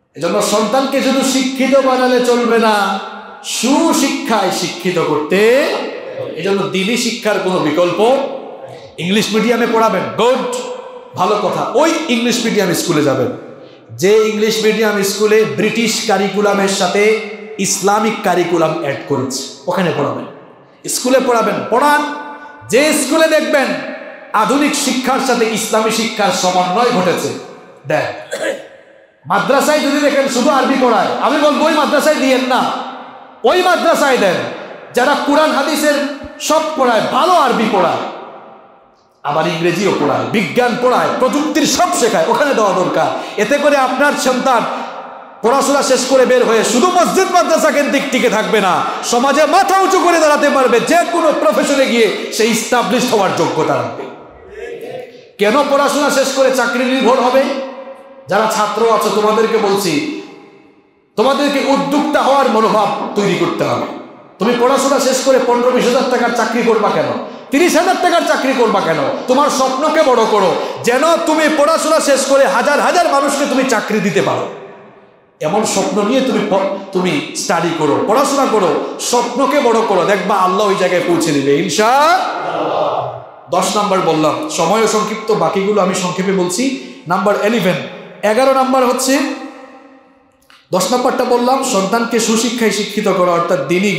এজন্য সন্তানকে শুধু শিক্ষিত বানালে চলবে না, সুশিক্ষায় শিক্ষিত করতে। এজন্য দ্বীনি শিক্ষার কোনো বিকল্প। ইংলিশ মিডিয়ামে পড়াবেন, গুড, ভালো কথা, ওই ইংলিশ মিডিয়াম স্কুলে যাবেন যে ইংলিশ মিডিয়াম স্কুলে ব্রিটিশ কারিকুলামের সাথে ইসলামিক কারিকুলাম অ্যাড করেছে, ওখানে পড়াবেন। স্কুলে পড়াবেন, পড়ান যে স্কুলে দেখবেন আধুনিক শিক্ষার সাথে ইসলামী শিক্ষার সমন্বয় ঘটেছে। দেখ, মাদ্রাসায় যদি দেখেন শুধু আরবি পড়ায়, আমি বলবো ওই মাদ্রাসায় দিয়েন না, ওই মাদ্রাসায় দেন যারা কোরআন হাদিসের সব পড়ায়, ভালো আরবি পড়ায়, আবার ইংরেজিও পড়ায়, বিজ্ঞান পড়ায়, প্রযুক্তির সব শেখায়, ওখানে দেওয়া দরকার। এতে করে আপনার সন্তান পড়াশোনা শেষ করে বের হয়ে শুধু মসজিদ মাদ্রাসা কেন্দ্রিক টিকে থাকবে না, সমাজে মাথা উঁচু করে দাঁড়াতে পারবে, যে কোনো প্রফেশনে গিয়ে সে ইস্টাবলিশ হওয়ার যোগ্যতা রাখবে। কেন পড়াশোনা শেষ করে চাকরি নির্ভর হবে? যারা ছাত্র আছো তোমাদেরকে বলছি, তোমাদেরকে উদ্যোক্তা হওয়ার মনোভাব তৈরি করতে হবে। তুমি পড়াশোনা শেষ করে 15-20 হাজার টাকার চাকরি করবা কেন? 30,000 টাকার চাকরি করবা কেন? তোমার স্বপ্নকে বড় করো, যেন তুমি পড়াশোনা শেষ করে হাজার হাজার মানুষকে তুমি চাকরি দিতে পারো। এমন স্বপ্ন নিয়ে তুমি স্টাডি করো, পড়াশোনা করো, স্বপ্নকে বড় করো, দেখবা আল্লাহ ওই জায়গায় পৌঁছে দিবে ইনশাআল্লাহ। 10 নাম্বার বললাম, সময়ও সংক্ষিপ্ত, বাকিগুলো আমি সংক্ষেপে বলছি। নাম্বার 11 নাম্বার হচ্ছে, 10 নাম্বারটা বললাম সন্তানকে সুশিক্ষায় শিক্ষিত করা, অর্থাৎ দ্বীনি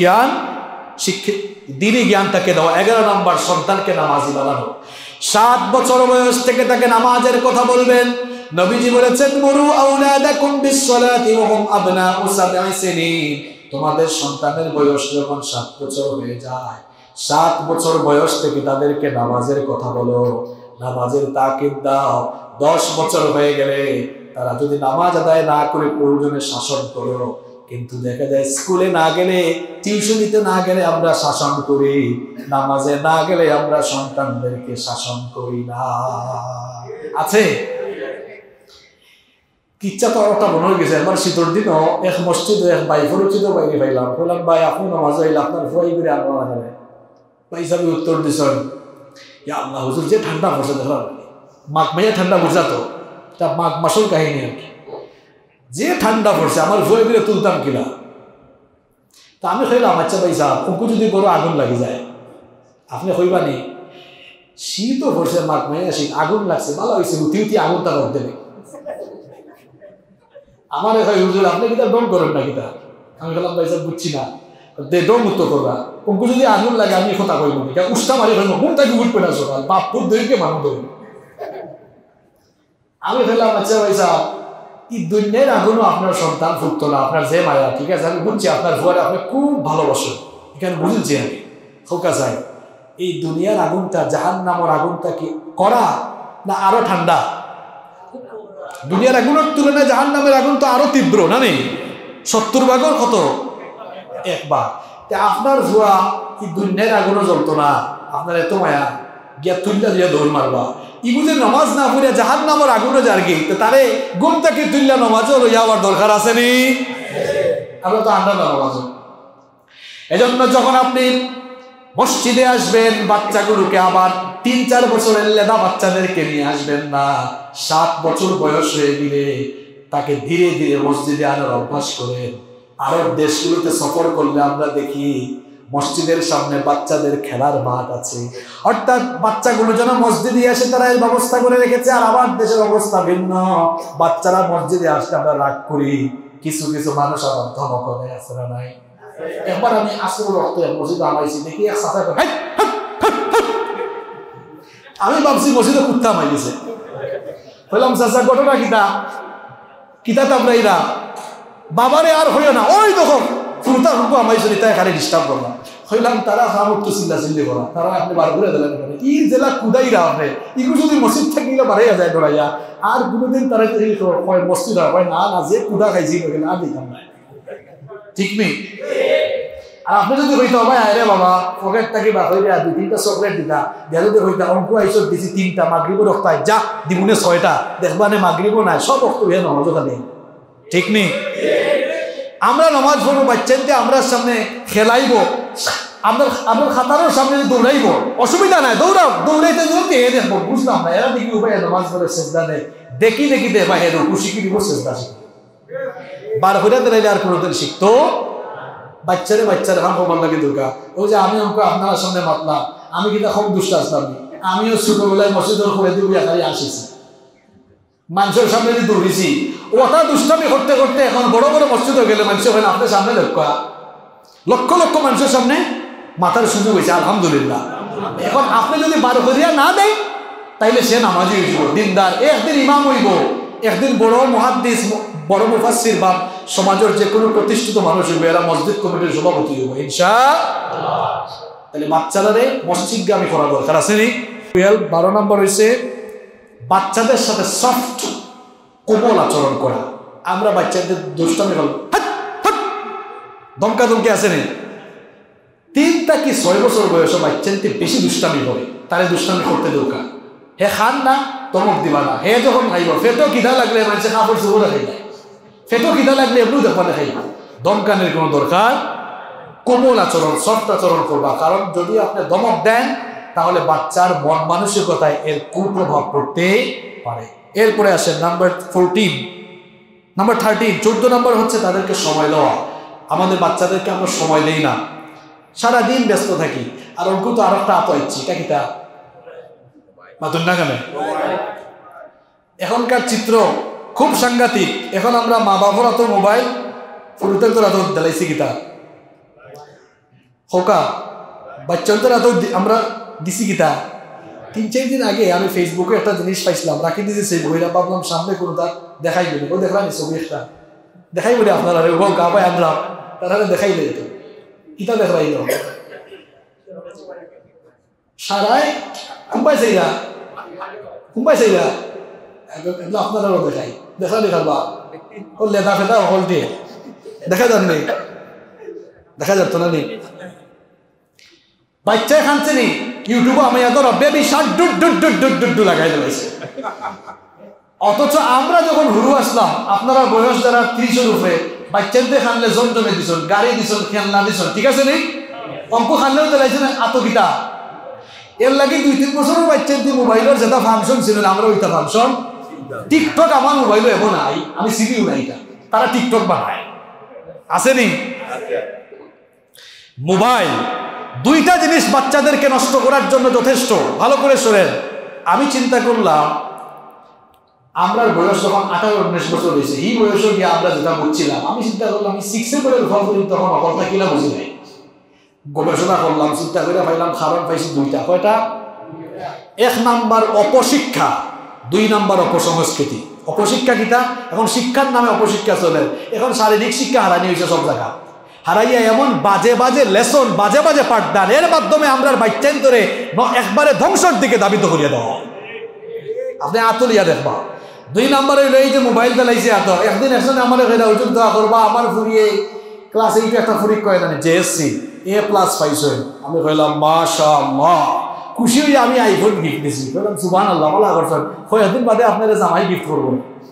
জ্ঞানটাকে দেওয়া। 11 নাম্বার, সন্তানকে নামাজি বানানো। 7 বছর বয়স থেকে তাকে নামাজের কথা বলবেন। নবীজি বলেছেন, মুরু আওলাদাকুম বিসসালাতি ওয়া হুম আবনাউ 7 সিনিন। তোমাদের সন্তানের বয়স যখন 7 বছর হয়ে যায়, 7 বছর বয়স থেকে তাদেরকে নামাজের কথা বলো, নামাজের তাকিদ দাও। 10 বছর হয়ে গেলে তারা যদি নামাজ আদায় না করে প্রয়োজনে শাসন করো। কিন্তু দেখা যায় স্কুলে না গেলে, টিউশনিতে না গেলে আমরা শাসন করি, নামাজে না গেলে আমরা সন্তানদেরকে শাসন করি না। আছে কিচ্ছা তো ওটা মনে হয়ে গেছে। আমার শীতর দিনও এক মসজিদে এক ভাই পরিচিত বাইরে পাইলাম, বললাম ভাই আপনি নামাজ আইলে আপনার ভয় করে আনবো না গেলে। ভাই সাহেব উত্তর দিচ্ছেন, ইয়া আল্লাহ হুজুর, যে ঠান্ডা পড়ছে দেখলাম, মাঘ মাইয়া ঠান্ডা বুঝা তো, তা মাঘ মাসের কাহিনী আর কি, যে ঠান্ডা পড়ছে আমার ভয় করে তুলতাম কিনা। তা আমি কইলাম, আচ্ছা ভাই সাহেব, ওকে যদি বড় আগুন লাগি যায়, আপনি কইবানি শীতও পড়ছে, মাঘ মাইয়া শীত, আগুন লাগছে, ভালো হয়েছে, উঠি উঠি আগুনটা রোদ দেবে। আমার ভাই হুজুর আপনি কিতা ডম করেন না কিতা? আমি বললাম ভাই সাহেব বুঝছি না, ডম মুক্ত করবা, ওকে যদি আগুন লাগে আমি কথা কইব না, উষ্টা মারি ফেলবো, কোনটাকে উঠবে না সকাল বাপুর দইকে মানুষ ধরবো। আমি বললাম, আচ্ছা ভাই সাহেব, এই দুনিয়ার আগুনও আপনার সন্তান ফুটতো না, আপনার যে মায়া, ঠিক আছে আমি বুঝছি আপনার ভুয়ারে আপনি খুব ভালোবাসেন, এখানে বুঝেছি আমি, খোকা সাহেব এই দুনিয়ার আগুনটা, জাহান্নামের আগুনটা কি করা না আরো ঠান্ডা? দুনিয়ার আগুনের তুলনায় জাহান্নামের আগুন তো আরো তীব্র না? নেই 70 ভাগের কত একবার। আপনার ভুয়া এই দুনিয়ার আগুনও জ্বলতো না, আপনার এত মায়া গিয়া তুল্লা দিয়া দৌড় মারবা। ইগুদের নামাজ না পড়িয়া জাহান্নামের আগুনও জার্গি, তারে গুম থেকে তুল্লা নামাজও লইয়া আবার দরকার আছে নি? আমরা তো আন্ডা নামাজ। এজন্য যখন আপনি মসজিদে আসবেন, বাচ্চাগুলোকে আবার 3-4 বছরের লেদা বাচ্চাদেরকে নিয়ে আসবেন না। 7 বছর বয়স হয়ে গেলে তাকে ধীরে ধীরে মসজিদে আনার অভ্যাস করেন। আরব দেশগুলোতে সফর করলে আমরা দেখি মসজিদের সামনে বাচ্চাদের খেলার মাঠ আছে, অর্থাৎ বাচ্চাগুলো যেন মসজিদে আসে তারা এই ব্যবস্থা করে রেখেছে। আর আমার দেশের অবস্থা ভিন্ন, বাচ্চারা মসজিদে আসলে আমরা রাগ করি, কিছু কিছু মানুষ আবার ধমক করে, আছে না নাই? একবার আমি আসল রক্ত মসজিদে আনাইছি, দেখি এক সাথে আমি ভাবছি মসজিদে কুত্তা মাইছে। বললাম চাচা ঘটনা কিতা কিতা তাপরা এরা বাবারে আর হইও না, ওই দেখো ফুরতা ফুকু আমাইছে, তাই খালি ডিস্টার্ব করলাম। হইলাম তারা খামত তো চিল্লা চিল্লি করা, তারা আপনি বার করে দিলেন ই জেলা কুদাইরা আপনি ইগু যদি মসজিদ থাকিলে বাড়াইয়া যায় ডরাইয়া, আর কোনোদিন তারা মসজিদ হয় না, না যে কুদা খাইছি না দিতাম না, ঠিক নেই? আর আপনি যদি হইতে ভাই আরে বাবা পকেট থাকি বা হইলে 2-3টা চকলেট দিতা, দিয়া যদি হইতা অঙ্ক আইসো দিছি 3টা, মাগরিবও রক্তায় যা দিবুনে 6টা, দেখবানে মাগরিবও নাই, সব রক্ত হয়ে নমাজ খালি, ঠিক নেই? আমরা নমাজ পড়বো, বাচ্চাকে আমরা সামনে খেলাইব, আপনার খাতারের সামনে দৌড়াইব, অসুবিধা নাই, দৌড়াও, দৌড়াইতে দৌড়াইতে এ দেখবো, বুঝলাম না এরা দেখি উপায় নমাজ পড়ে সেজদা নেই, দেখি দেখি দে বা এর খুশি কি দিব সেজদা শিখি। বার হইয়া দিলে আর কোনোদিন শিখতো বাচ্চারে হাম হবার লাগে দুর্গা ওই যে আমি অঙ্ক আপনার সামনে মাতলাম আমি কিন্তু খুব দুষ্ট আসলাম আমিও ছোটবেলায় মসজিদের করে দিয়ে খালি আসিছি মানুষের সামনে দিয়ে দৌড়েছি ওটা দুষ্টামি করতে করতে এখন বড় বড় মসজিদে গেলে মানুষ ওখানে আপনার সামনে লক্ষ লক্ষ মানুষের সামনে মাথার সুযোগ হয়েছে আলহামদুলিল্লাহ। এখন আপনি যদি বার করিয়া না দেয় তাইলে সে নামাজি হইব দিনদার একদিন ইমাম হইব একদিন বড় মুহাদ্দিস বড় মুফাসসির বা সমাজের যে কোনো প্রতিষ্ঠিত মানুষ হইবে এরা মসজিদ কমিটির সভাপতি হইব ইনশাআল্লাহ। তাহলে বাচ্চাদের মসজিদগামী করা দরকার আছে নি। 12 নম্বর হইছে বাচ্চাদের সাথে সফট কোমল আচরণ করা। আমরা বাচ্চাদের দুষ্টামি করব দমকা দমকি আছে নি 3 থেকে 6 বছর বয়সে বাচ্চাতে বেশি দুষ্টামি করে তারে দুষ্টামি করতে দরকার। হে খান না তমক দিবা না হে যখন খাইব ফেটো খিদা লাগলে মানুষে কাপড় চোপড় খাই না ফেটো খিদা লাগলে এমনি দেখবানে খাইব দমকানের কোনো দরকার। কোমল আচরণ সফট আচরণ করবা কারণ যদি আপনি দমক দেন তাহলে বাচ্চার মন মানসিকতায় এর কুপ্রভাব পড়তে পারে। এরপরে আসেন নাম্বার 13 14 নম্বর হচ্ছে তাদেরকে সময় দেওয়া। আমাদের বাচ্চাদেরকে আমরা সময় দেই না সারাদিন ব্যস্ত থাকি আর ওকে তো আর একটা আতো ইচ্ছি এটা কিতা মাতুন না কেন এখনকার চিত্র খুব সাংঘাতিক। এখন আমরা মা বাবারা তো মোবাইল ফুরুতের তোরা তো দেলাইছি কিতা হোকা বাচ্চাদের তো আমরা দিছি কিতা 3-4 দিন আগে আমি ফেসবুকে একটা জিনিস পাইছিলাম রাখি দিয়েছি সেই বইটা ভাবলাম সামনে কোনো তার দেখাই বলি ও দেখলাম ছবি একটা দেখাই বলি আপনারা ও গা পায় আনলাম তারা দেখাই দিত কিতা দেখাইল সারাই কুম্পাই চাইরা আপনারাও দেখাই দেখাবা ও লেদা ফেদা হল দিয়ে দেখা যান নেই দেখা যাচ্ছে না নি বাচ্চায় খানছে নি ইউটিউবে আমি এত বেবি শার্ট ডুড লাগাই দিয়েছে। অথচ আমরা যখন হুরু আসলাম আপনারা বয়স যারা 30-এর উপরে বাচ্চাদের খানলে জমজমে দিছেন গাড়ি দিছেন খেলনা দিছেন ঠিক আছে নি অঙ্ক খানলেও দিলাইছেন আতকিতা এর লাগে 2-3 বছরের বাচ্চার দিয়ে মোবাইলের যেটা ফাংশন ছিল আমরা ওইটা ফাংশন টিকটক আমার মোবাইলে এমন নাই আমি সিপিইউ নাই তারা টিকটক বানায় আসেনি মোবাইল 2টা জিনিস বাচ্চাদেরকে নষ্ট করার জন্য যথেষ্ট। ভালো করে শোনেন আমি চিন্তা করলাম আমরা বয়স যখন 18-19 বছর হয়েছে এই বয়সে গিয়ে আমরা যেটা বুঝছিলাম আমি চিন্তা করলাম আমি 6-এ পড়ে ফল করি তখন অকলটা কিনা বুঝি নাই গবেষণা করলাম চিন্তা করে পাইলাম কারণ পাইছি 2টা কয়টা 1 নাম্বার অপশিক্ষা 2 নাম্বার অপসংস্কৃতি। অপশিক্ষা কিতা এখন শিক্ষার নামে অপশিক্ষা চলে এখন শারীরিক শিক্ষা হারানি হয়েছে সব জায়গা হারাইয়া এমন বাজে বাজে লেসন বাজে বাজে পাঠদান এর মাধ্যমে আমরা বাচ্চান্তরে একবারে ধ্বংসের দিকে দাবিত করিয়া দেওয়া আপনি আতলিয়া দেখবা। 2 নম্বরে হইল এই যে মোবাইল চালাইছে এত একদিন একজন আমার ওজন দেওয়া করবা আমার ফুরিয়ে ক্লাস 8 একটা ফুরি কয় জানি জেএসসি A+ পাইছেন আমি কইলাম মাশাআল্লাহ খুশি হয়ে আমি আইফোন গিফট দিছি কইলাম সুবহানাল্লাহ ভালো করছেন কয়েকদিন বাদে আপনারা জামাই গিফট করব।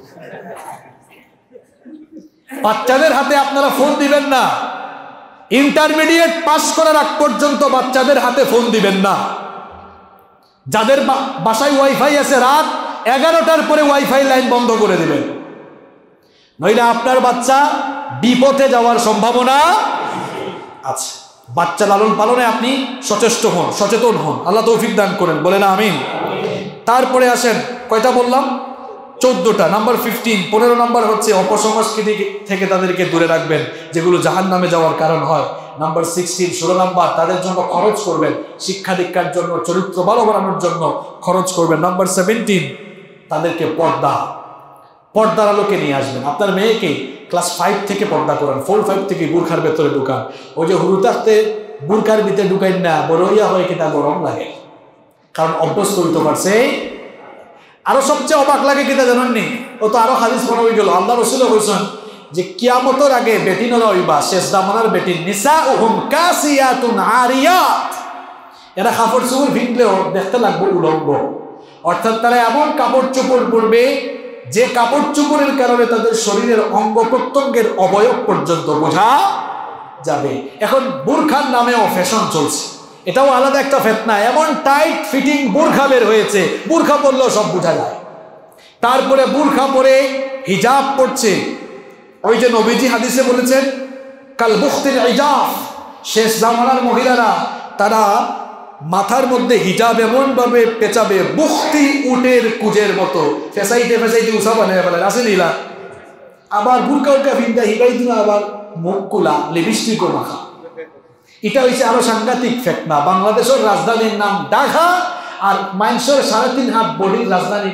বাচ্চাদের হাতে আপনারা ফোন দিবেন না ইন্টারমিডিয়েট পাস করার আগ পর্যন্ত বাচ্চাদের হাতে ফোন দিবেন না। যাদের বাসায় ওয়াইফাই আছে রাত 11টার পরে ওয়াইফাই লাইন বন্ধ করে দিবেন নইলে আপনার বাচ্চা বিপথে যাওয়ার সম্ভাবনা আছে। বাচ্চা লালন পালনে আপনি সচেতন হন আল্লাহ তৌফিক দান করেন বলেন আমিন। তারপরে আসেন কয়টা বললাম 14টা। নাম্বার 15 নম্বর হচ্ছে অপসংস্কৃতি থেকে তাদেরকে দূরে রাখবেন যেগুলো জাহান্নামে যাওয়ার কারণ হয়। নাম্বার 16 নাম্বার তাদের জন্য খরচ করবেন শিক্ষা দীক্ষার জন্য চরিত্র ভালো বানানোর জন্য খরচ করবেন। নাম্বার 17 তাদেরকে পর্দার আলোকে নিয়ে আসবেন। আপনার মেয়েকে ক্লাস 5 থেকে পর্দা করান 4-5 থেকে বুরখার ভেতরে ঢুকান। ওই যে হুরু থাকতে বুরখার ভিতরে ঢুকাইন না বড় ইয়া হয় কিনা গরম লাগে কারণ অভ্যস্ত হইতে পারছে। আরো সবচেয়ে অবাক লাগে কিনা জানেননি ও তো আরো হাদিস বলা হয়ে গেল আল্লাহ রাসূল বলেছেন যে কিয়ামতের আগে বেটিনরা হইবা শেষ জামানার বেটি নিসাউহুম কাসিয়াতুন আরিয়াত এরা কাপড় চোপড় ভিড়লেও দেখতে লাগবে উলঙ্গ অর্থাৎ তারা এমন কাপড় চোপড় পরবে যে কাপড় চোপড়ের কারণে তাদের শরীরের অঙ্গ প্রত্যঙ্গের অবয়ব পর্যন্ত বোঝা যাবে। এখন বুরখার নামেও ফ্যাশন চলছে এটাও আলাদা একটা ফিতনা এমন টাইট ফিটিং বুরখা বের হয়েছে বুরখা পরলেও সব বোঝা যায়। তারপরে বুরখা পরে হিজাব পড়ছে ওই যে নবীজি হাদিসে বলেছেন কাল বুখতিল ইজাফ, শেষ জামানার মহিলারা তারা মাথার মধ্যে হিজাব এমন ভাবে পেঁচাবে বুখতি উটের কুজের মতো, ফেসাইতে ফেসাইতে উষা বানিয়ে ফেলেন, আসে নীলা। আবার বুরকা উরকা ফিনটা হিগাই দিন, আবার মুখ কুলা, লিপস্টিকও মাখা। এটা হয়েছে আরো সাংঘাতিক ফেতনা। বাংলাদেশের রাজধানীর নাম ঢাকা, আর মানুষের 3.5 হাত বডির রাজধানী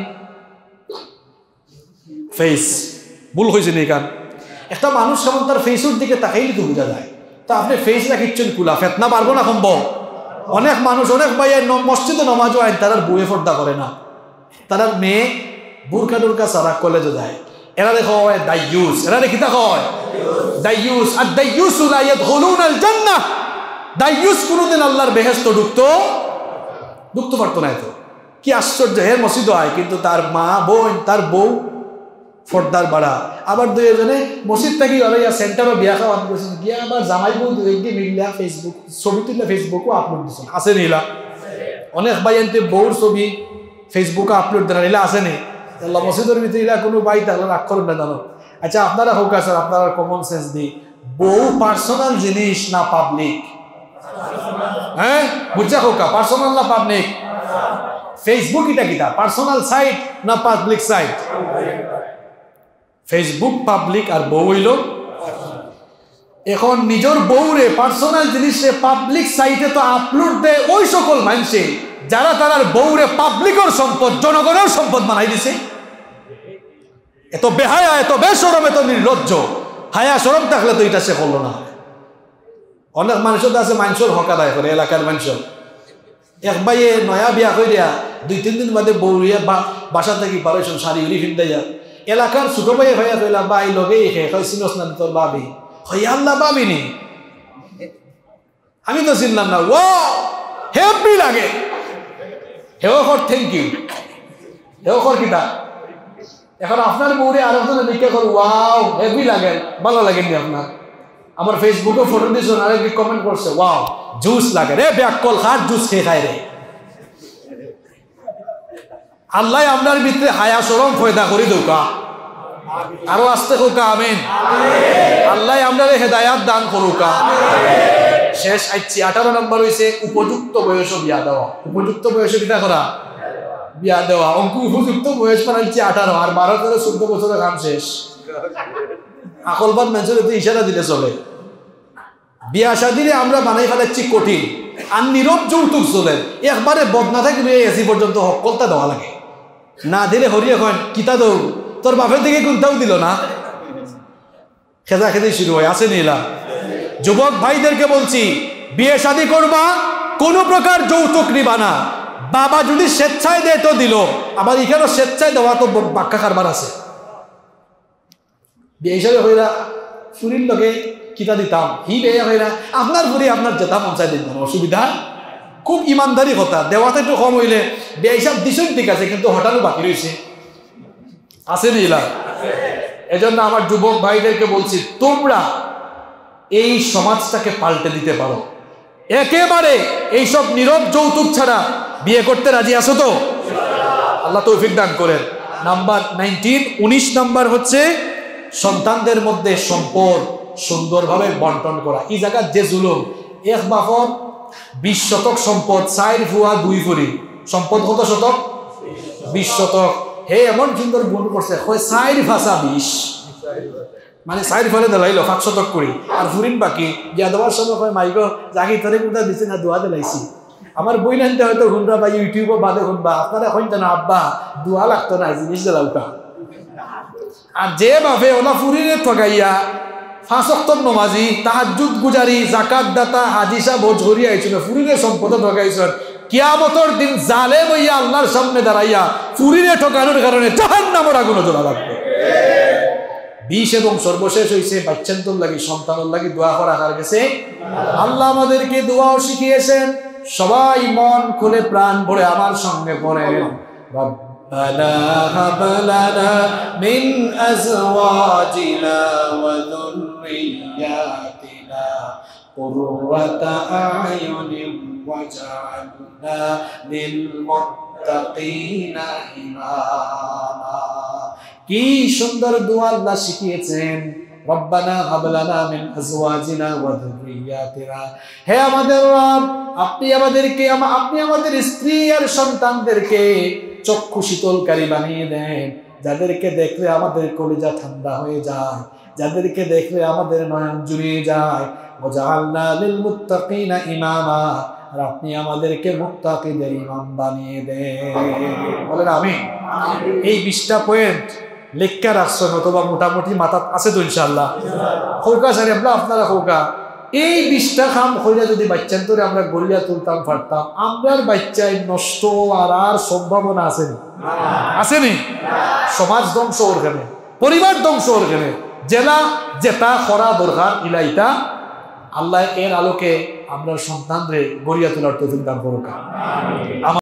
ফেস। ভুল হয়েছে নি কারণ একটা মানুষ যেমন তার ফেসের দিকে তাকাইলে তো বোঝা যায়। তো আপনি ফেস রাখিচ্ছেন কুলা, ফেতনা পারবো না সম্ভব। অনেক মানুষ, অনেক ভাইয়ের মসজিদে নমাজও আইন, তারা বইয়ে পর্দা করে না, তারা মেয়ে বুরকা টুরকা সারা কলেজে যায়। এরা দেখো দাইয়ুস, এরা দেখি দেখো দাইয়ুস। আর দাইয়ুস লা ইয়াদখুলুনাল জান্নাহ, দাইয়ুস কোনদিন আল্লাহর বেহেশতে ঢুকতে পারতো না। এত কি আশ্চর্য! হের মসজিদও আয়, কিন্তু তার মা বোন, তার বউ ফর্দার বাড়া। আবার দুইজনে মসজিদ থেকে অলইয়া সেন্টারও বিয়া খাওয়া করেছেন, গিয়া আবার জামাই বউ দুইকে মিলিয়া ফেসবুক ছবি তুললে ফেসবুকও আপলোড দিচ্ছেন, আছে নিলা। অনেক ভাই আনতে বউর ছবি ফেসবুকে আপলোড দেন, এলা আছে নি? আল্লাহ মসজিদের ভিতরে এলা কোনো ভাই তাহলে রাগ করুন না জানো। আচ্ছা আপনারা হোক আছে, আপনারা কমন সেন্স দিই, বউ পার্সোনাল জিনিস না পাবলিক? হ্যাঁ বুঝছা হোকা, পার্সোনাল না পাবলিক? ফেসবুক এটা কিটা পার্সোনাল সাইট না পাবলিক সাইট? ফেসবুক পাবলিক আর বউ হইল। এখন নিজের বউরে পার্সোনাল জিনিসে পাবলিক সাইটে তো আপলোড দেয় ওই সকল মানুষে যারা তার বউরে পাবলিকের সম্পদ, জনগণের সম্পদ বানাই দিছে। এত বেহায়া, এত বেশরম, এত নির্লজ্জ। হায়া শরম থাকলে তো এটা সে করলো না। অনেক মানুষের তো আছে মানুষের হক আদায় করে, এলাকার মানুষের। এক ভাইয়ে নয়া বিয়া করে দেয়া 2-3 দিন বাদে বউরিয়া বাসা থেকে পারেছেন শাড়ি উড়ি ফিনতে যা এলাকার ছোট ভাইয়ে ভাইয়া কইলা ভাই লগে চিনস না তোর ভাবি? হইয়া আল্লাহ ভাবিনি, আমি তো চিনলাম না। ও হ্যাপি লাগে, হেও কর থ্যাংক ইউ, হেও কর কিতা। এখন আপনার বউরে আর একজনের দিকে কর ওয়াও হ্যাপি লাগে, ভালো লাগেনি আপনার? আমার ফেসবুকে ফটো দিয়েছেন, আরেক কমেন্ট করছে ওয়াও জুস লাগে রে, ব্যাককল খাট জুস খেয়ে খায় রে। আল্লাহ আপনার ভিতরে হায়া শরম পয়দা করি দৌকা, আরো আসতে হোকা আমিন। আল্লাহ আপনার হেদায়াত দান করুকা। শেষ আইছি 18 নম্বর হইছে উপযুক্ত বয়স বিয়া দেওয়া। উপযুক্ত বয়সে কিটা করা? বিয়া দেওয়া। অঙ্ক উপযুক্ত বয়স বানাইছি 18, আর 12-14 বছরের কাম শেষ। আকলবাদ মানুষের তো ইশারা দিলে চলে। বিয়া শাদিরে আমরা বানাই ফেলাচ্ছি কঠিন, আর নীরব যৌতুক চলে। একবারে বদনা থাকলে এসি পর্যন্ত হকলতা দেওয়া লাগে, না দিলে হরি এখন কিতা দৌ তোর বাপের দিকে কোনটাও দিল না, খেদা খেতে শুরু হয়। আসে নিলা যুবক ভাইদেরকে বলছি, বিয়ে শাদী করবা কোনো প্রকার যৌতুক নিবা না। বাবা যদি স্বেচ্ছায় দেয় তো দিল, আবার এখানেও স্বেচ্ছায় দেওয়া তো বাক্কা কারবার আছে। বিয়ে হিসাবে হইরা ফুরির লগে কিতা দিতাম, হি বিয়ে হইরা আপনার ফুরি আপনার যেটা পঞ্চায়েত দিতাম, অসুবিধা খুব ইমানদারি কথা। দেওয়াতে একটু কম হইলে বিয়ে হিসাব দিছেন ঠিক আছে, কিন্তু হঠাৎ বাকি রয়েছে, আছে নিলা। এজন্য আমার যুবক ভাইদেরকে বলছি, তোমরা এই সমাজটাকে পাল্টে দিতে পারো। একেবারে এইসব নীরব যৌতুক ছাড়া বিয়ে করতে রাজি আছো তো? আল্লাহ তৌফিক দান করেন। নাম্বার 19 নাম্বার হচ্ছে সন্তানদের মধ্যে সম্পদ সুন্দরভাবে বন্টন করা। এই জায়গা যে জুলুম, এক বাপর 20 শতক সম্পদ, 4 ফুয়া 2 ফুরি সম্পদ, কত শতক? 20 শতক। হে এমন সুন্দর গুণ করছে, 4 ভাষা 20, মানে 4 ফলে দিলাইলো 5 শতক করি, আর ফুরিন বাকি বিয়া দেওয়ার সময় হয় মাইগো জাগি ধরে কোথা দিচ্ছে না দোয়া দিলাইছি। আমার বই নানতে হয়তো শুনবা বা ইউটিউবে বাদে শুনবা, আপনারা শুনতেন আব্বা দোয়া লাগতো না, জিনিস দিলাউটা। আর যে ভাবে ওলা ফুরিনে ঠগাইয়া 5 ওয়াক্ত নমাজি, তাহাজ্জুদ গুজারি, জাকাত দাতা, হাজিসা ভোজহরি আইছিল, ফুরিনে সম্পদ ঠগাইছেন। কিয়ামতের দিন জালেম হইয়া আল্লাহর সামনে দাঁড়াইয়া ফুরিনে ঠকানোর কারণে জাহান্নামের আগুনে জ্বলা লাগবে। 20 এবং সর্বশেষ হইছে বাচ্চান্তর লাগি, সন্তানের লাগি দোয়া করা কার গেছে? আল্লাহ আমাদেরকে দোয়াও শিখিয়েছেন। সবাই মন খুলে প্রাণ ভরে আমার সঙ্গে পড়েন, রব্বানা হাব লানা মিন আজওয়াজিনা ওয়া যুররিয়াতিনা কুররাতা আয়ুনিন ওয়াজআলনা লিল মুত্তাকিনা ইমামা। কি সুন্দর দোয়া আল্লাহ শিখিয়েছেন। রব্বানা হাব লানা মিন আজওয়াজিনা ওয়া যুররিয়াতিনা, হে আমাদের রব, আপনি আমাদের স্ত্রী আর সন্তানদেরকে চক্ষু শীতলকারী বানিয়ে দেন, যাদেরকে দেখলে আমাদের কলিজা ঠান্ডা হয়ে যায়, যাদেরকে দেখলে আমাদের নয়ন জুড়িয়ে যায়। ওয়াজআলনা লিল মুত্তাকিনা ইমামা, আর আপনি আমাদেরকে মুত্তাকিদের ইমাম বানিয়ে দেন। বলেন আমিন। এই 20টা পয়েন্ট লেখা রাখছেন, অথবা মোটামুটি মাথা আছে তো ইনশাআল্লাহ। খোকা সাহেব আপনারা খোকা এই 20টা কাম হইলে যদি বাচ্চান ধরে আমরা গড়িয়া তুলতাম পারতাম, আমরার বাচ্চায় নষ্ট আর সম্ভাবনা আসেনি? আসেনি? সমাজ ধ্বংস ওরখানে, পরিবার ধ্বংস ওরখানে, জেলা যেটা করা দরকার ইলাইটা আল্লাহ এর আলোকে আমরা সন্তানরে গড়িয়া তোলার তৌফিক দান করুক।